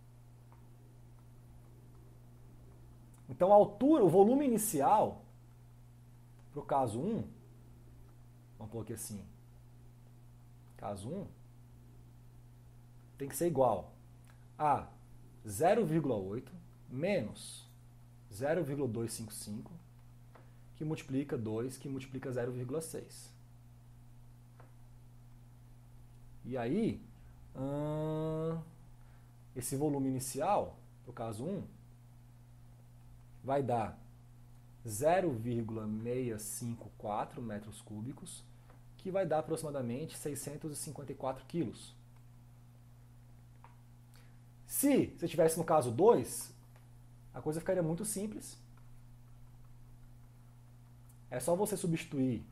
Então a altura, o volume inicial, para o caso 1, vamos pôr aqui assim, caso 1, tem que ser igual a 0,8 menos 0,255, que multiplica 2, que multiplica 0,6. E aí, esse volume inicial, no caso 1, vai dar 0,654 metros cúbicos, que vai dar aproximadamente 654 quilos. Se você estivesse no caso 2, a coisa ficaria muito simples. É só você substituir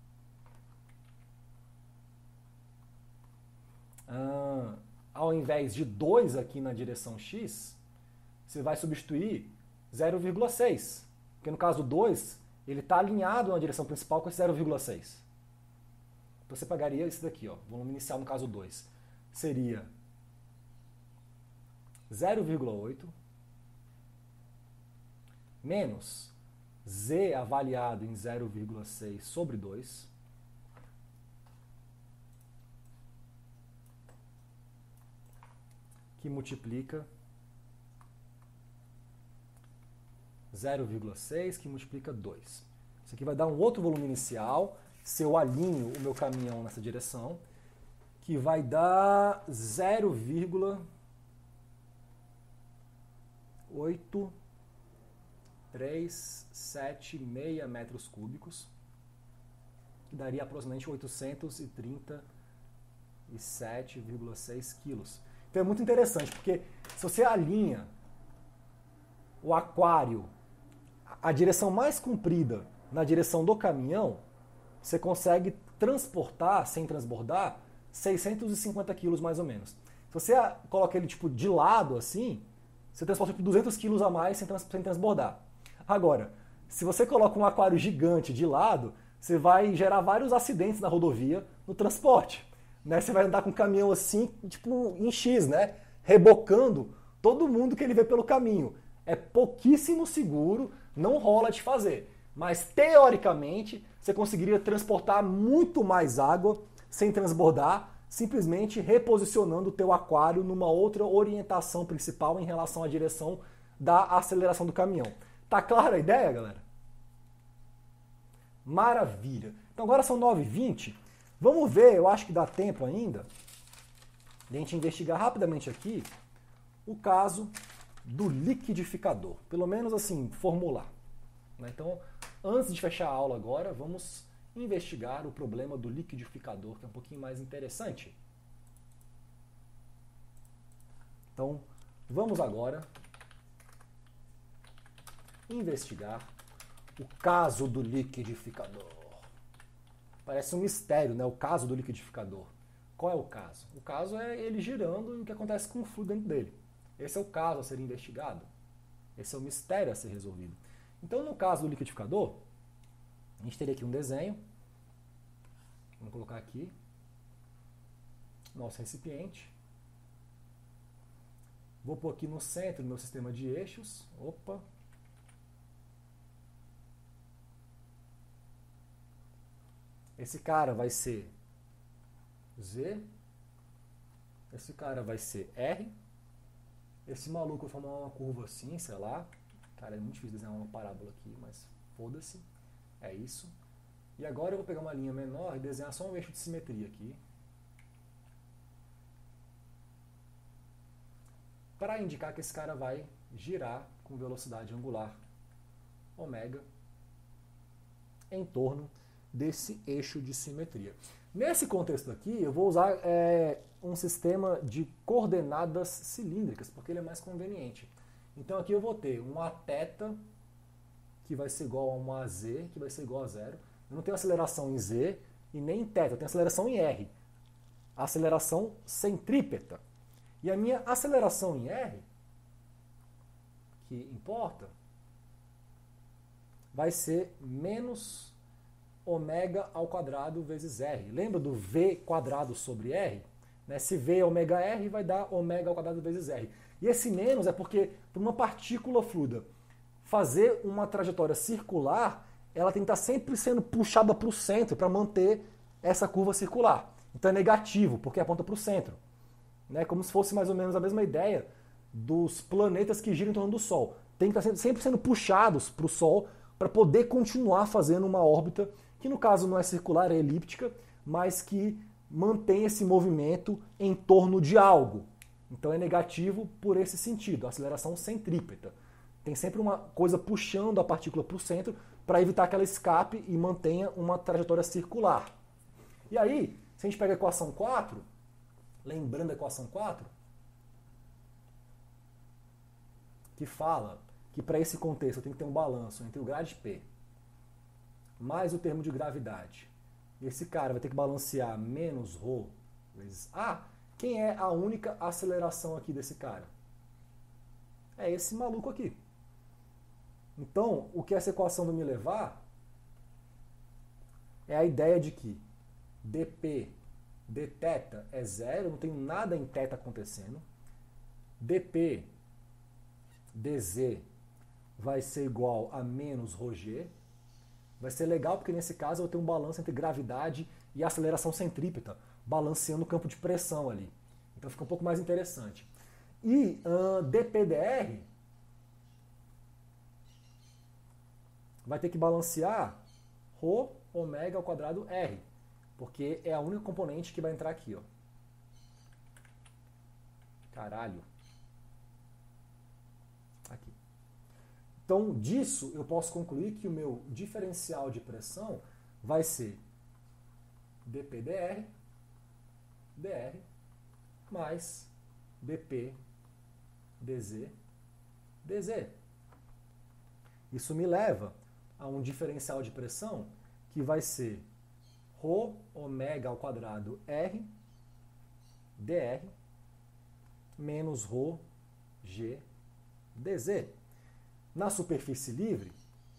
ao invés de 2 aqui na direção X, você vai substituir 0,6. Porque no caso 2, ele está alinhado na direção principal com esse 0,6. Então você pegaria isso daqui, ó, volume inicial no caso 2. Seria 0,8 menos z avaliado em 0,6 sobre 2 que multiplica 0,6 que multiplica 2. Isso aqui vai dar um outro volume inicial, se eu alinho o meu caminhão nessa direção, que vai dar 0,8376 metros cúbicos, que daria aproximadamente 837,6 quilos. Então é muito interessante, porque se você alinha o aquário, a direção mais comprida na direção do caminhão, você consegue transportar, sem transbordar, 650 quilos mais ou menos. Se você coloca ele tipo de lado assim, você transporta tipo 200 quilos a mais sem transbordar. Agora, se você coloca um aquário gigante de lado, você vai gerar vários acidentes na rodovia no transporte. Né? Você vai andar com um caminhão assim, tipo em X, né? Rebocando todo mundo que ele vê pelo caminho. É pouquíssimo seguro, não rola de fazer. Mas, teoricamente, você conseguiria transportar muito mais água sem transbordar, simplesmente reposicionando o teu aquário numa outra orientação principal em relação à direção da aceleração do caminhão. Tá clara a ideia, galera? Maravilha. Então agora são 9h20. Vamos ver, eu acho que dá tempo ainda, de a gente investigar rapidamente aqui o caso do liquidificador. Pelo menos assim, formular. Então, antes de fechar a aula agora, vamos investigar o problema do liquidificador, que é um pouquinho mais interessante. Então, vamos agora investigar o caso do liquidificador. Parece um mistério, né? O caso do liquidificador. Qual é o caso? O caso é ele girando e o que acontece com o fluido dentro dele. Esse é o caso a ser investigado. Esse é o mistério a ser resolvido. Então, no caso do liquidificador, a gente teria aqui um desenho. Vamos colocar aqui nosso recipiente. Vou pôr aqui no centro do meu sistema de eixos. Opa! Esse cara vai ser Z. Esse cara vai ser R. Esse maluco vai formar uma curva assim, sei lá. Cara, é muito difícil desenhar uma parábola aqui, mas foda-se. É isso. E agora eu vou pegar uma linha menor e desenhar só um eixo de simetria aqui. Para indicar que esse cara vai girar com velocidade angular ômega em torno desse eixo de simetria. Nesse contexto aqui, eu vou usar um sistema de coordenadas cilíndricas, porque ele é mais conveniente. Então aqui eu vou ter um Aθ, que vai ser igual a um AZ, que vai ser igual a zero. Eu não tenho aceleração em Z e nem em θ, eu tenho aceleração em R. A aceleração centrípeta. E a minha aceleração em R, que importa, vai ser menos ômega ao quadrado vezes R. Lembra do V quadrado sobre R? Se V é ômega R, vai dar ômega ao quadrado vezes R. E esse menos é porque, para uma partícula fluida fazer uma trajetória circular, ela tem que estar sempre sendo puxada para o centro para manter essa curva circular. Então é negativo, porque aponta para o centro. Como se fosse mais ou menos a mesma ideia dos planetas que giram em torno do Sol. Tem que estar sempre sendo puxados para o Sol para poder continuar fazendo uma órbita que no caso não é circular, é elíptica, mas que mantém esse movimento em torno de algo. Então é negativo por esse sentido, a aceleração centrípeta. Tem sempre uma coisa puxando a partícula para o centro para evitar que ela escape e mantenha uma trajetória circular. E aí, se a gente pega a equação 4, lembrando a equação 4, que fala que para esse contexto eu tenho que ter um balanço entre o grade P mais o termo de gravidade. Esse cara vai ter que balancear menos ρ vezes A. Quem é a única aceleração aqui desse cara? É esse maluco aqui. Então, o que essa equação vai me levar é a ideia de que dp dθ é zero, não tem nada em θ acontecendo. dP dz vai ser igual a menos ρg. Vai ser legal porque nesse caso eu vou ter um balanço entre gravidade e aceleração centrípeta, balanceando o campo de pressão ali. Então fica um pouco mais interessante. E dPdr vai ter que balancear ρ ômega ao quadrado r, porque é a única componente que vai entrar aqui, ó. Caralho. Aqui. Então, disso eu posso concluir que o meu diferencial de pressão vai ser dPdr dr mais dP dz dz. Isso me leva a um diferencial de pressão que vai ser ρ ômega ao quadrado r dr menos ρ g dz. Na superfície livre,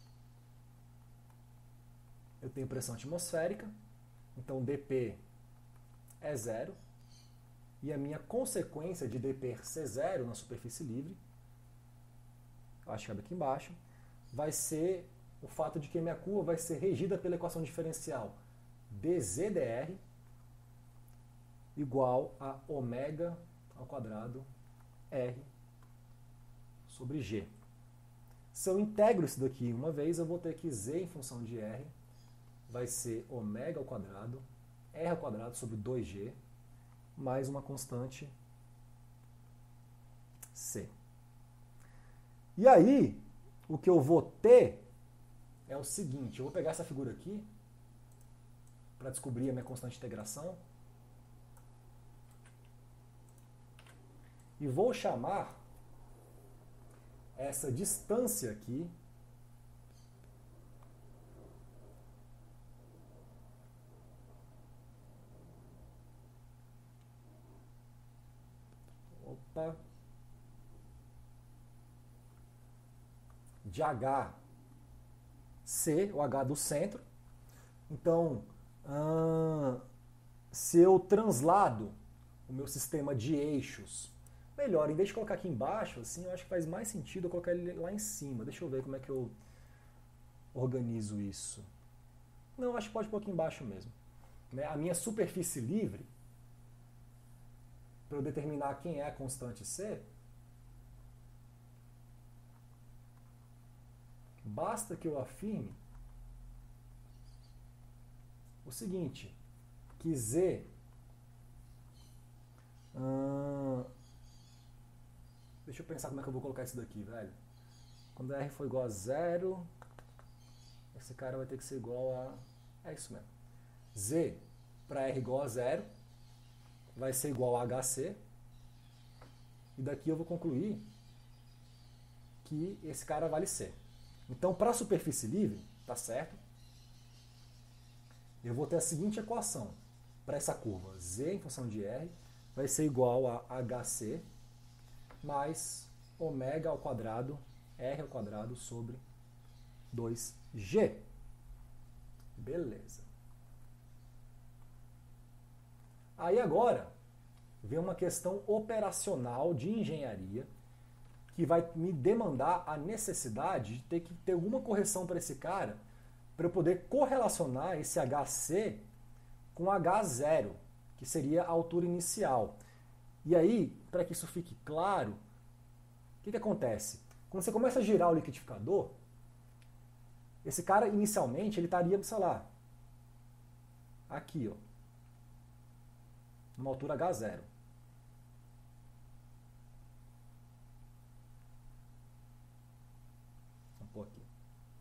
eu tenho pressão atmosférica, então dP é zero, e a minha consequência de dP ser zero na superfície livre, acho que cabe aqui embaixo, vai ser o fato de que minha curva vai ser regida pela equação diferencial dZdr igual a ômega ao quadrado r sobre g. Se eu integro isso daqui uma vez, eu vou ter que z em função de r vai ser ômega ao quadrado, r ao quadrado sobre 2g, mais uma constante c. E aí, o que eu vou ter é o seguinte, eu vou pegar essa figura aqui para descobrir a minha constante de integração e vou chamar essa distância aqui de HC, o H do centro. Então, se eu translado o meu sistema de eixos, melhor, em vez de colocar aqui embaixo, assim, eu acho que faz mais sentido eu colocar ele lá em cima. Deixa eu ver como é que eu organizo isso. Não, acho que pode pôr aqui embaixo mesmo. A minha superfície livre, para eu determinar quem é a constante C, basta que eu afirme o seguinte, que Z deixa eu pensar como é que eu vou colocar isso daqui, velho. Quando R for igual a zero, esse cara vai ter que ser igual a... É isso mesmo. Z para R igual a zero vai ser igual a HC. E daqui eu vou concluir que esse cara vale C. Então, para a superfície livre, tá certo? Eu vou ter a seguinte equação para essa curva. Z em função de R vai ser igual a HC mais ômega ao quadrado, R ao quadrado sobre 2G. Beleza. Aí agora vem uma questão operacional de engenharia que vai me demandar a necessidade de ter que ter alguma correção para esse cara para eu poder correlacionar esse HC com H0, que seria a altura inicial. E aí, para que isso fique claro, o que acontece? Quando você começa a girar o liquidificador, esse cara inicialmente ele estaria, sei lá, aqui, ó, numa altura H0. Vamos pôr aqui.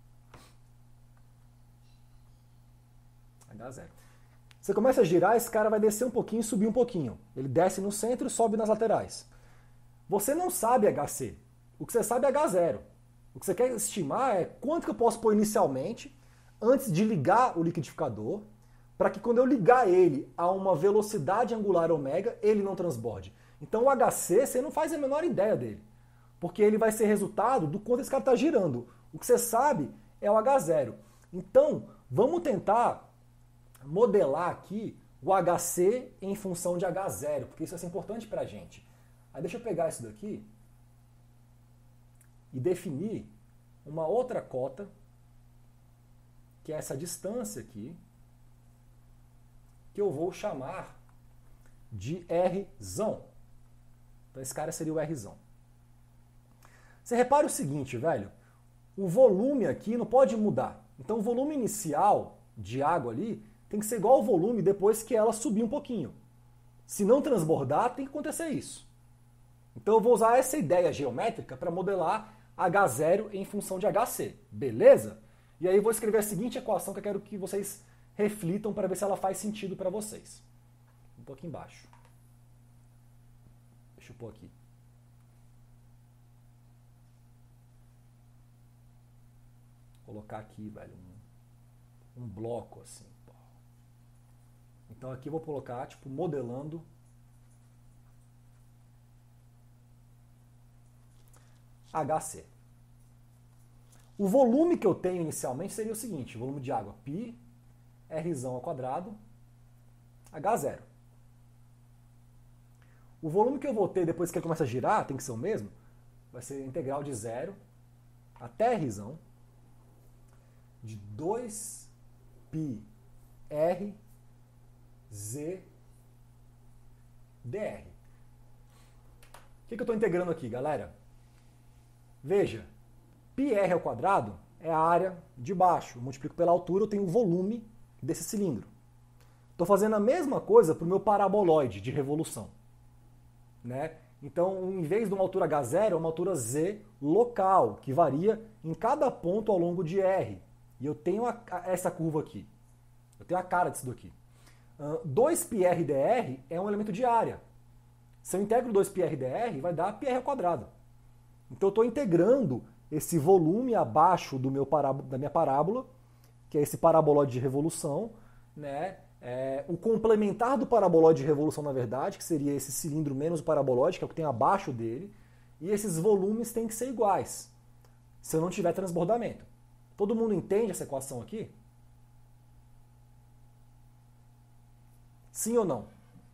H0. Você começa a girar, esse cara vai descer um pouquinho e subir um pouquinho. Ele desce no centro e sobe nas laterais. Você não sabe HC. O que você sabe é H0. O que você quer estimar é quanto que eu posso pôr inicialmente, antes de ligar o liquidificador, para que quando eu ligar ele a uma velocidade angular ômega, ele não transborde. Então o HC, você não faz a menor ideia dele. Porque ele vai ser resultado do quanto esse cara está girando. O que você sabe é o H0. Então, vamos tentar modelar aqui o HC em função de H0, porque isso vai ser importante para a gente. Aí deixa eu pegar isso daqui e definir uma outra cota, que é essa distância aqui, que eu vou chamar de Rzão. Então esse cara seria o Rzão. Você repara o seguinte, velho, o volume aqui não pode mudar. Então o volume inicial de água ali tem que ser igual ao volume depois que ela subir um pouquinho. Se não transbordar, tem que acontecer isso. Então eu vou usar essa ideia geométrica para modelar H0 em função de HC, beleza? E aí eu vou escrever a seguinte equação que eu quero que vocês reflitam para ver se ela faz sentido para vocês. Um pouquinho embaixo. Deixa eu pôr aqui. Vou colocar aqui, velho, um bloco assim. Então aqui eu vou colocar, tipo, modelando HC. O volume que eu tenho inicialmente seria o seguinte, volume de água, π, Rzão ao quadrado, H0. O volume que eu vou ter depois que ele começa a girar, tem que ser o mesmo, vai ser integral de 0 até Rzão, de 2π R Z dr. O que eu estou integrando aqui, galera? Veja, πr ao quadrado é a área de baixo. Eu multiplico pela altura, eu tenho o volume desse cilindro. Estou fazendo a mesma coisa para o meu paraboloide de revolução. Né? Então, em vez de uma altura H0, é uma altura Z local, que varia em cada ponto ao longo de R. E eu tenho essa curva aqui. Eu tenho a cara disso daqui. 2πr/dr é um elemento de área. Se eu integro 2πr/dr, vai dar πr ao quadrado. Então eu estou integrando esse volume abaixo da minha parábola, que é esse paraboloide de revolução, né? O complementar do paraboloide de revolução, na verdade, que seria esse cilindro menos o paraboloide, que é o que tem abaixo dele, e esses volumes têm que ser iguais, se eu não tiver transbordamento. Todo mundo entende essa equação aqui? Sim ou não?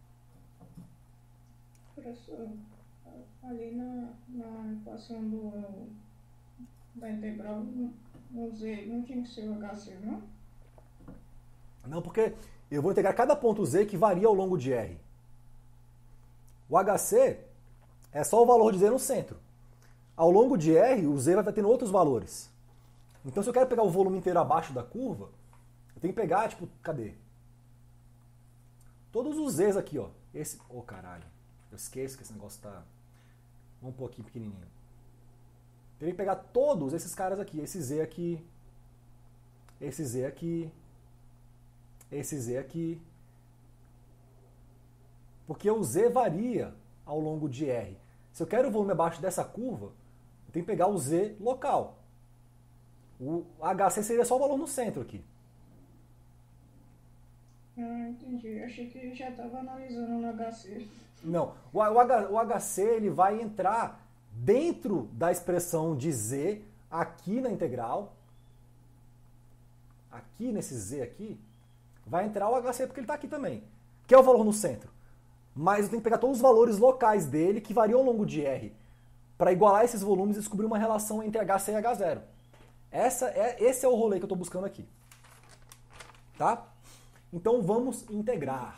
Professor, ali na equação da integral, no Z, não tinha que ser o HC, não? Não, porque eu vou integrar cada ponto Z que varia ao longo de R. O HC é só o valor de Z no centro. Ao longo de R, o Z vai tendo outros valores. Então, se eu quero pegar o volume inteiro abaixo da curva, eu tenho que pegar, tipo, cadê? Todos os Z's aqui, ó. Esse... Ô, caralho. Eu esqueço que esse negócio tá... Vamos pôr aqui pequenininho. Teria que pegar todos esses caras aqui. Esse Z aqui. Esse Z aqui. Esse Z aqui. Porque o Z varia ao longo de R. Se eu quero o volume abaixo dessa curva, eu tenho que pegar o Z local. O HC seria só o valor no centro aqui. Ah, entendi. Achei que já estava analisando no HC. Não. O HC ele vai entrar dentro da expressão de Z aqui na integral. Aqui nesse Z aqui, vai entrar o HC porque ele está aqui também. Que é o valor no centro. Mas eu tenho que pegar todos os valores locais dele que variam ao longo de R para igualar esses volumes e descobrir uma relação entre HC e H0. Esse é o rolê que eu estou buscando aqui. Tá? Então vamos integrar.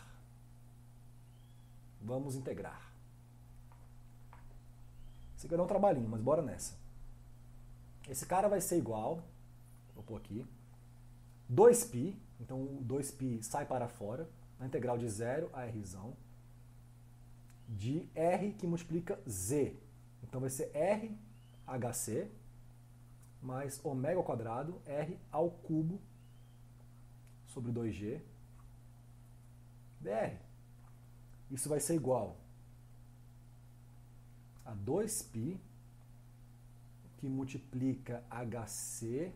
Vamos integrar. Isso aqui vai dar um trabalhinho, mas bora nessa. Esse cara vai ser igual, vou pôr aqui, 2π, então o 2π sai para fora, na integral de 0 a Rzão, de R que multiplica Z. Então vai ser RHC mais ômega ao quadrado, R ao cubo, sobre 2G, dr. Isso vai ser igual a 2π, que multiplica HC,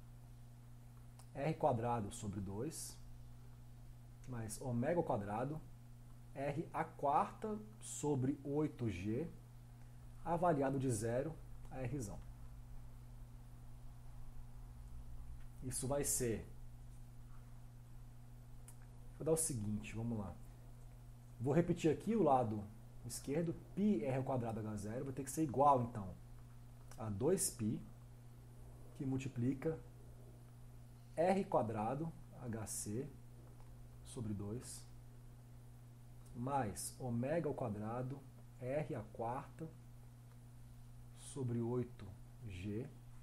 R quadrado sobre 2, mais ômega ao quadrado, R a quarta sobre 8G, avaliado de 0 a Rzão. Isso vai ser... Vou dar o seguinte, vamos lá. Vou repetir aqui o lado esquerdo, πr ao quadrado h0 vai ter que ser igual, então, a 2π, que multiplica r quadrado hc sobre 2, mais ômega ao quadrado r à quarta sobre 8g.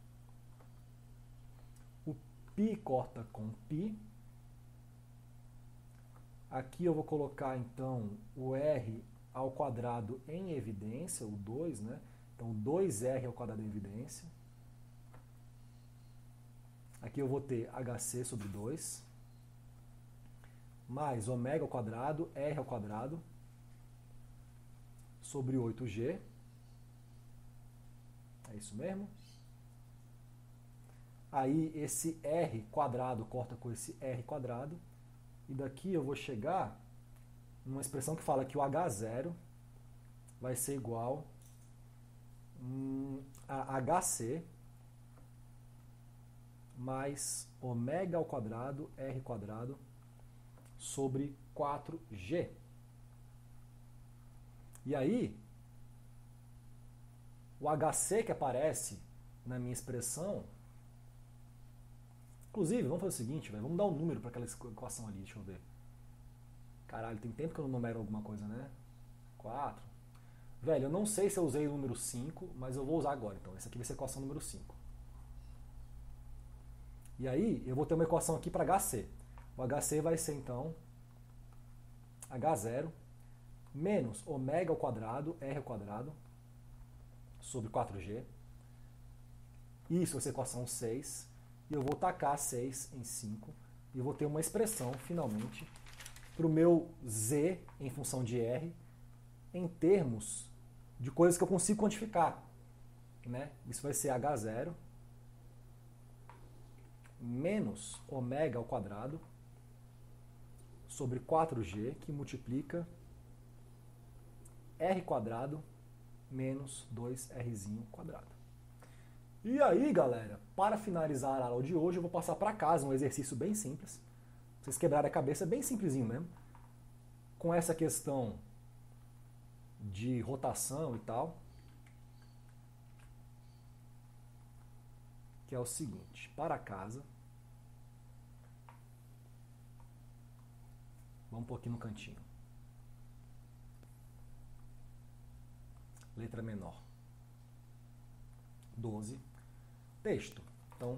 O π corta com π. Aqui eu vou colocar, então, o r ao quadrado em evidência, o 2, né? Então, 2r ao quadrado em evidência. Aqui eu vou ter hc sobre 2, mais ômega ao quadrado, r ao quadrado, sobre 8g. É isso mesmo? Aí esse r quadrado corta com esse r quadrado. E daqui eu vou chegar numa expressão que fala que o h0 vai ser igual a hc mais ômega ao quadrado, r quadrado, sobre 4g. E aí, o hc que aparece na minha expressão... Inclusive, vamos fazer o seguinte, véio, vamos dar um número para aquela equação ali, deixa eu ver. Caralho, tem tempo que eu não numero alguma coisa, né? 4. Velho, eu não sei se eu usei o número 5, mas eu vou usar agora. Então, essa aqui vai ser a equação número 5. E aí, eu vou ter uma equação aqui para hc. O hc vai ser, então, h0 menos ômega ao quadrado, r ao quadrado, sobre 4g. Isso vai ser a equação 6. E eu vou tacar 6 em 5. E eu vou ter uma expressão, finalmente, para o meu z em função de r, em termos de coisas que eu consigo quantificar. Né? Isso vai ser h0 menos ômega ao quadrado sobre 4g, que multiplica r quadrado menos 2rzinho quadrado. E aí, galera, para finalizar a aula de hoje, eu vou passar para casa um exercício bem simples. Vocês quebrarem a cabeça, bem simplesinho mesmo. Com essa questão de rotação e tal. Que é o seguinte, para casa. Vamos um pouquinho no cantinho. Letra menor. 12. Texto. Então,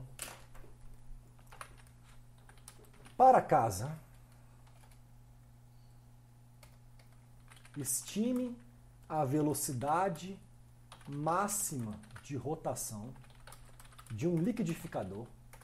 para casa, estime a velocidade máxima de rotação de um liquidificador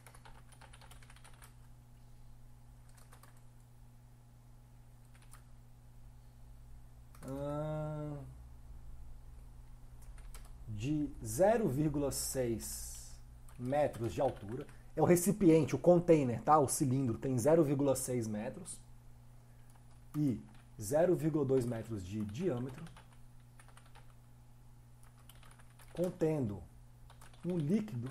de 0,6 metros de altura. É o recipiente, o container, tá? O cilindro tem 0,6 metros e 0,2 metros de diâmetro, contendo um líquido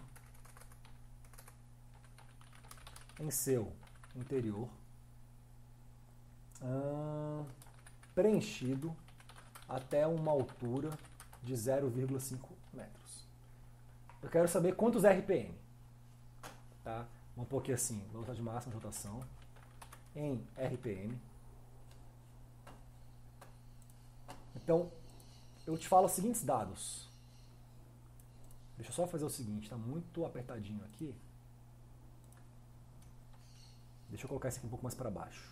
em seu interior, preenchido até uma altura de 0,5 metros. Eu quero saber quantos RPM. Tá? Vamos pôr aqui assim, velocidade máxima de rotação em RPM. Então, eu te falo os seguintes dados. Deixa eu só fazer o seguinte, está muito apertadinho aqui. Deixa eu colocar isso aqui um pouco mais para baixo.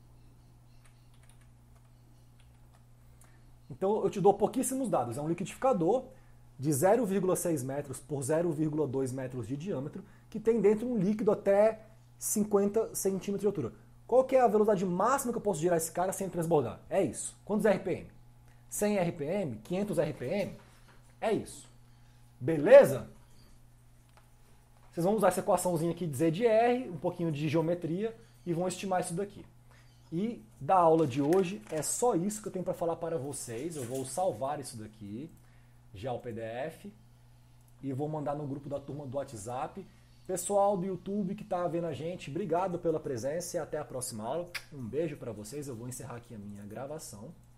Então, eu te dou pouquíssimos dados. É um liquidificador de 0,6 metros por 0,2 metros de diâmetro, que tem dentro um líquido até 50 centímetros de altura. Qual que é a velocidade máxima que eu posso girar esse cara sem transbordar? É isso. Quantos RPM? 100 RPM? 500 RPM? É isso. Beleza? Vocês vão usar essa equaçãozinha aqui de Z de R, um pouquinho de geometria, e vão estimar isso daqui. E da aula de hoje é só isso que eu tenho para falar para vocês. Eu vou salvar isso daqui, já o PDF, e vou mandar no grupo da turma do WhatsApp. Pessoal do YouTube que está vendo a gente, obrigado pela presença e até a próxima aula. Um beijo para vocês. Eu vou encerrar aqui a minha gravação.